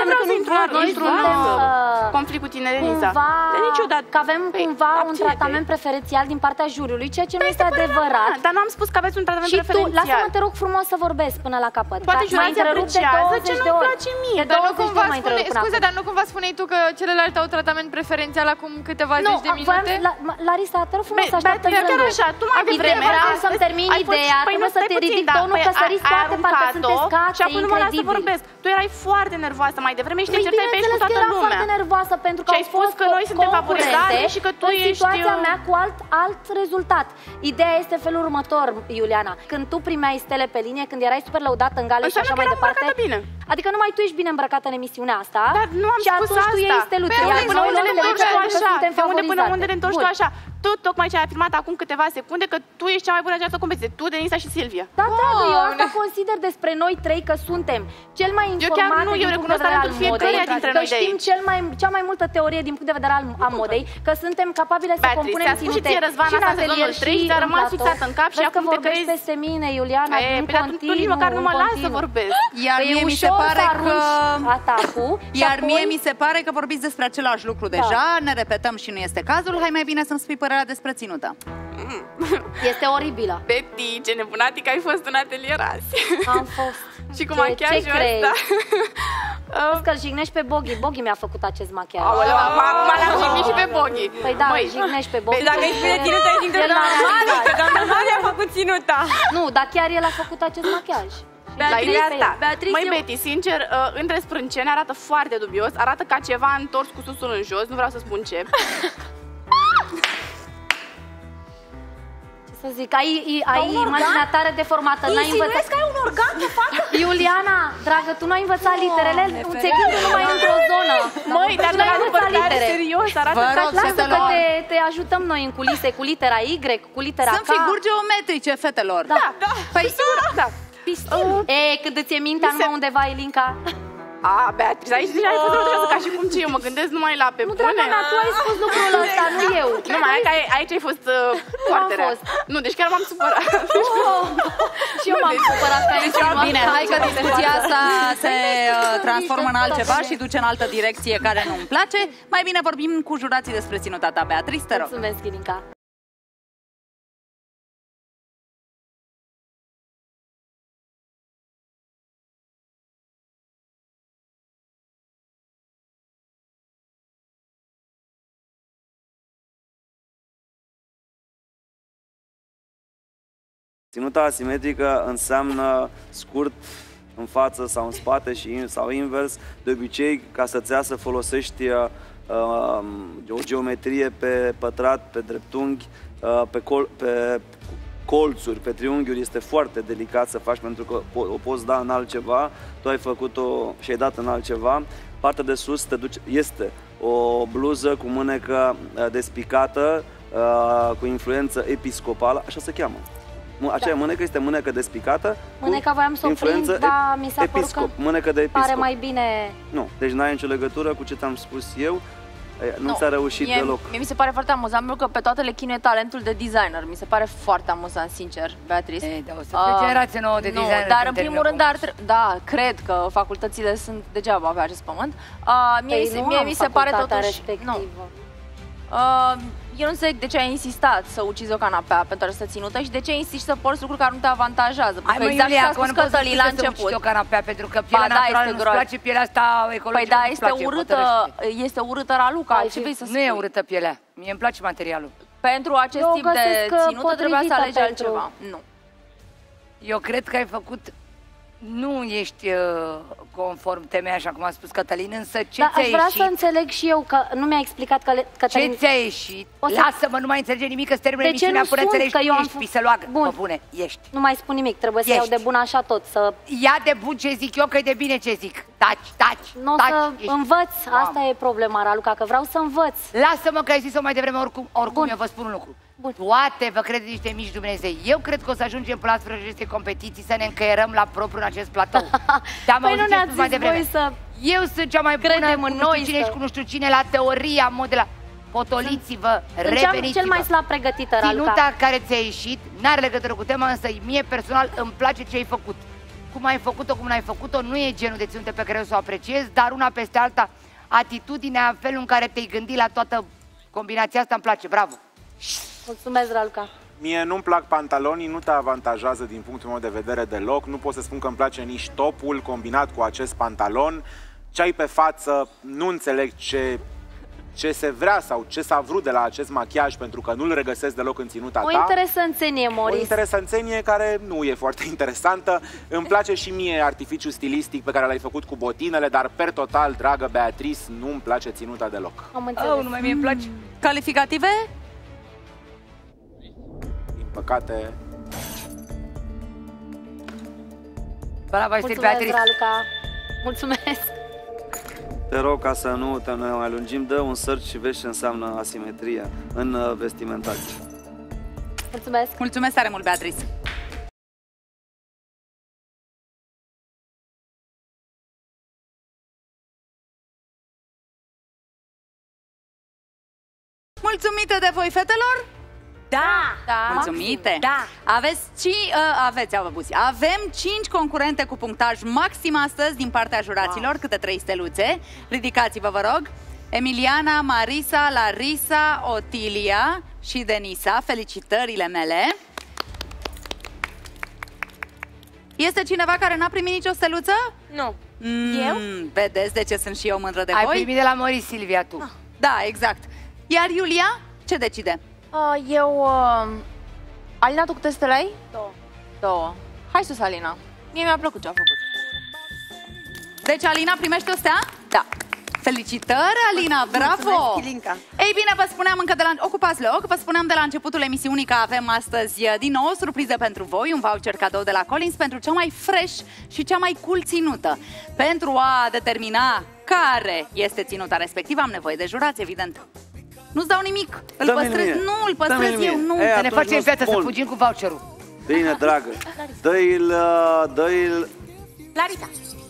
conflict cu tine, Denisa. Că avem cumva un tratament preferențial din partea juriului, ceea ce nu este adevărat. Dar nu am spus că aveți un tratament preferențial. Și tu, lasă-mă, te rog frumos să vorbesc până la capăt. Poate jurații apreciază ce nu-mi place mie. Scuze, dar nu cumva spuneai tu că celălalt au tratament preferențial acum câteva zeci de minute? Larisa, te rog frumos să așteaptă chiar așa, tu mai devreme vreau să-mi termin ideea, trebuie să te ridic tonul, că săriți toate, parcă sunteți cațe, să vorbesc. Tu erai foarte nervoasă mai devreme și te certai pe aici cu toată lumea. Foarte nervoasă pentru că ai spus că noi suntem favorizate și că tu ești situația mea cu alt rezultat. Ideea este felul următor, Iuliana. Când tu primeai stele pe linie, când erai super lăudată în gale și așa mai departe. Adică numai tu ești bine îmbrăcată în emisiunea asta. Dar nu am și spus atunci tu iei steluțe. Până unde le întorci tu așa? Până unde le întorci tu așa? Tu tocmai ce ai afirmat acum câteva secunde că tu ești cea mai bună în această competiție. Tu, Denisa și Silvia. Da, dragă, eu asta consider despre noi trei că suntem cel mai informate din punct de vedere al modei, că știm cea mai multă teorie din punct de vedere al modei, că suntem capabile să compunem ținute și în atelier și în platou. Vezi că vorbești peste mine, Iuliana, din continuu. Nici măcar nu mă las să vorbesc. Iar mie mi se pare că Iar mie mi se pare că vorbiți despre același lucru deja, ne repetăm și nu este cazul. Hai mai bine să-mi spui părerea despre ținută. Este oribilă. Betty, ce nebunatică ai fost în atelier azi. Am fost. Și cu machiajul ăsta. Că îl jignești pe Boghi. Boghi mi-a făcut acest machiaj. Acum l-am jignit și pe Boghi. Păi da, îl jignești pe Boghi. Dacă îi spune ținuta, e dintre normal, că doamna Mari a făcut ținuta. Nu, dar chiar el a făcut acest machiaj. Măi, Betty, sincer, între sprâncene arată foarte dubios. Arată ca ceva întors cu susul în jos. Nu vreau să spun ce. Ce să să zic, ai imaginea tare deformată, n-ai învățat. că ai un organ de fată? Iuliana, dragă, tu nu ai învățat literele, ți-e gândul numai într-o zonă. Măi, dar nu ai învățat serios, arată ca lasă că te ajutăm noi în culise cu litera Y, cu litera K. Sunt figuri geometrice, fetelor. Da. Păi sigur, da. Când îți e mintea numai undeva, Elinca? Beatrice, aici deja ai fost răutăcioasă, ca și cum ce eu mă gândesc numai la pe bune. Nu, dragă, tu ai spus lucrul ăsta, nu eu. Nu, mai aici ai fost foarte rea. Nu, deci chiar m-am supărat. Și eu m-am supărat că ai zis. Bine, hai că discuția asta se transformă în altceva și duce în altă direcție care nu-mi place. Mai bine vorbim cu jurații despre ținuta ta, Beatrice, te rog. Mulțumesc, Elinca. Ținuta asimetrică înseamnă scurt în față sau în spate sau invers. De obicei, ca să-ți iasă, folosești o geometrie pe pătrat, pe dreptunghi, pe colțuri, pe triunghiuri. Este foarte delicat să faci pentru că o poți da în altceva. Tu ai făcut-o și ai dat în altceva. Partea de sus este o bluză cu mânecă despicată, cu influență episcopală, așa se cheamă. Aceea mânecă este mânecă despicată. Mâneca voiam să o prind, dar mi s-a părut că mânecă de episcop. pare mai bine. Nu, deci n-ai nicio legătură cu ce ți-am spus eu. Nu ți-a reușit deloc. Mie mi se pare foarte amuzant, pentru că pe toate le chinuie talentul de designer. Mi se pare foarte amuzant, sincer, Beatrice. Da, o să fie generație nouă de designer. Dar în primul rând, da, cred că facultățile sunt degeaba pe acest pământ. Mie mi se pare totuși... Eu nu înțeleg de ce ai insistat să ucizi o canapea pentru această ținută și de ce insisti să porți lucruri care nu te avantajează. Hai mă, exact Iulia, a spus Cătălin la început. o canapea, pentru că pielea naturală nu-ți place, pielea asta ecologică nu-ți place. Este urâtă Raluca, ce vrei să spui? Nu e urâtă pielea, mie îmi place materialul. Pentru acest tip de ținută trebuia să alegi altceva. Nu. Eu cred că ai făcut... Nu ești conform temei, așa cum a spus Cătălin, însă ce ți-a ieșit? Aș vrea să înțeleg și eu, că nu mi-a explicat Cătălin. Ce ți-a ieșit? Lasă-mă, nu mai înțelege nimic, că-ți termină emisiunea până înțelegi, ești piseloagă. Bun. Bune, ești. Nu mai spun nimic, trebuie să iau de bun așa tot, să... Ia de bun ce zic eu, că e de bine ce zic. Taci. Nu o să învăț, asta e problema, Raluca, că vreau să învăț. Lasă-mă că ai zis-o mai devreme, oricum eu vă spun un lucru. Toate vă credeți niște mici Dumnezei. Eu cred că o să ajungem până la sfârșitul acestei competiții să ne încăierăm la propriu în acest platou. Păi nu ne-ați zis voi să... Eu sunt cea mai bună cu nu știu cine și cu nu știu cine la teoria, modela. Potoliți-vă, reveniți-vă. Cel mai slab pregătită, Raluca. Ținuta care ți-a ieșit n-are legătură cu tema, însă mie personal îmi place ce ai făcut. Cum ai făcut-o, cum n-ai făcut-o, nu e genul de ținută pe care eu să o apreciez, dar una peste alta, atitudinea, felul în care te-ai gândit la toată combinația asta îmi place, bravo! Mulțumesc, Raluca! Mie nu-mi plac pantalonii, nu te avantajează din punctul meu de vedere deloc, nu pot să spun că îmi place nici topul combinat cu acest pantalon. Ce ai pe față, nu înțeleg ce se vrea sau ce s-a vrut de la acest machiaj, pentru că nu-l regăsesc deloc în ținuta ta. O interesanțenie, Moris. O interesanțenie care nu e foarte interesantă. Îmi place și mie artificiul stilistic pe care l-ai făcut cu botinele, dar per total, dragă Beatrice, nu-mi place ținuta deloc. Am înțeles. Numai mie îmi place. Calificative? Din păcate... Mulțumesc, Raluca. Mulțumesc. Te rog, ca să nu te mai lungim, dă un search și vezi ce înseamnă asimetrie în vestimentație. Mulțumesc. Mulțumesc tare mult, Beatrice. Mulțumită de voi, fetelor? Da! Mulțumite! Da! Avem 5 concurente cu punctaj maxim astăzi din partea juraților, câte 3 steluțe. Ridicați-vă, vă rog! Emiliana, Marisa, Larisa, Otilia și Denisa. Felicitările mele! Este cineva care n-a primit nicio steluță? Nu. Eu? Vedeți de ce sunt și eu mândră de voi? Ai primit de la Moris, Silvia, tu. Da, exact. Iar Iulia, ce decide? Alina, tu câte stele ai? 2. Hai sus, Alina. Mie mi-a plăcut ce a făcut. Deci Alina primește o stea? Da. Felicitări, Alina, bravo! Ei bine, vă spuneam încă de la... Ocupați loc, vă spuneam de la începutul emisiunii că avem astăzi din nou o surpriză pentru voi, un voucher cadou de la Collins pentru cea mai fresh și cea mai cool ținută. Pentru a determina care este ținuta respectivă, am nevoie de jurați, evident. Nu-ți dau nimic, îl păstrez, nu, îl păstrez eu, nu. Să ne facem viața, să fugim cu voucherul. Bine, dragă, dă-i-l... Larisa.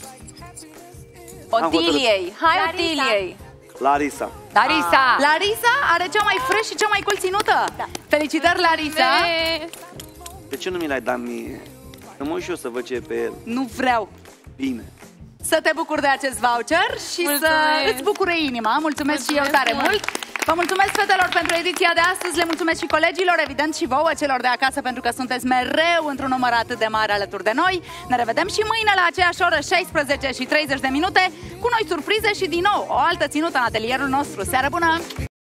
Otiliei, hai Otiliei. Larisa. Larisa are cea mai fresh și cea mai cool ținută. Da. Felicitări, Larisa. De ce nu mi l-ai dat mie? Să mă uit și eu să văd ce e pe el. Nu vreau. Bine. Să te bucuri de acest voucher și să îți bucure inima. Mulțumesc și eu tare mult. Vă mulțumesc, fetelor, pentru ediția de astăzi. Le mulțumesc și colegilor, evident și vouă, celor de acasă, pentru că sunteți mereu într-un număr atât de mare alături de noi. Ne revedem și mâine la aceeași oră, 16:30, cu noi surprize și din nou o altă ținută în atelierul nostru. Seară bună!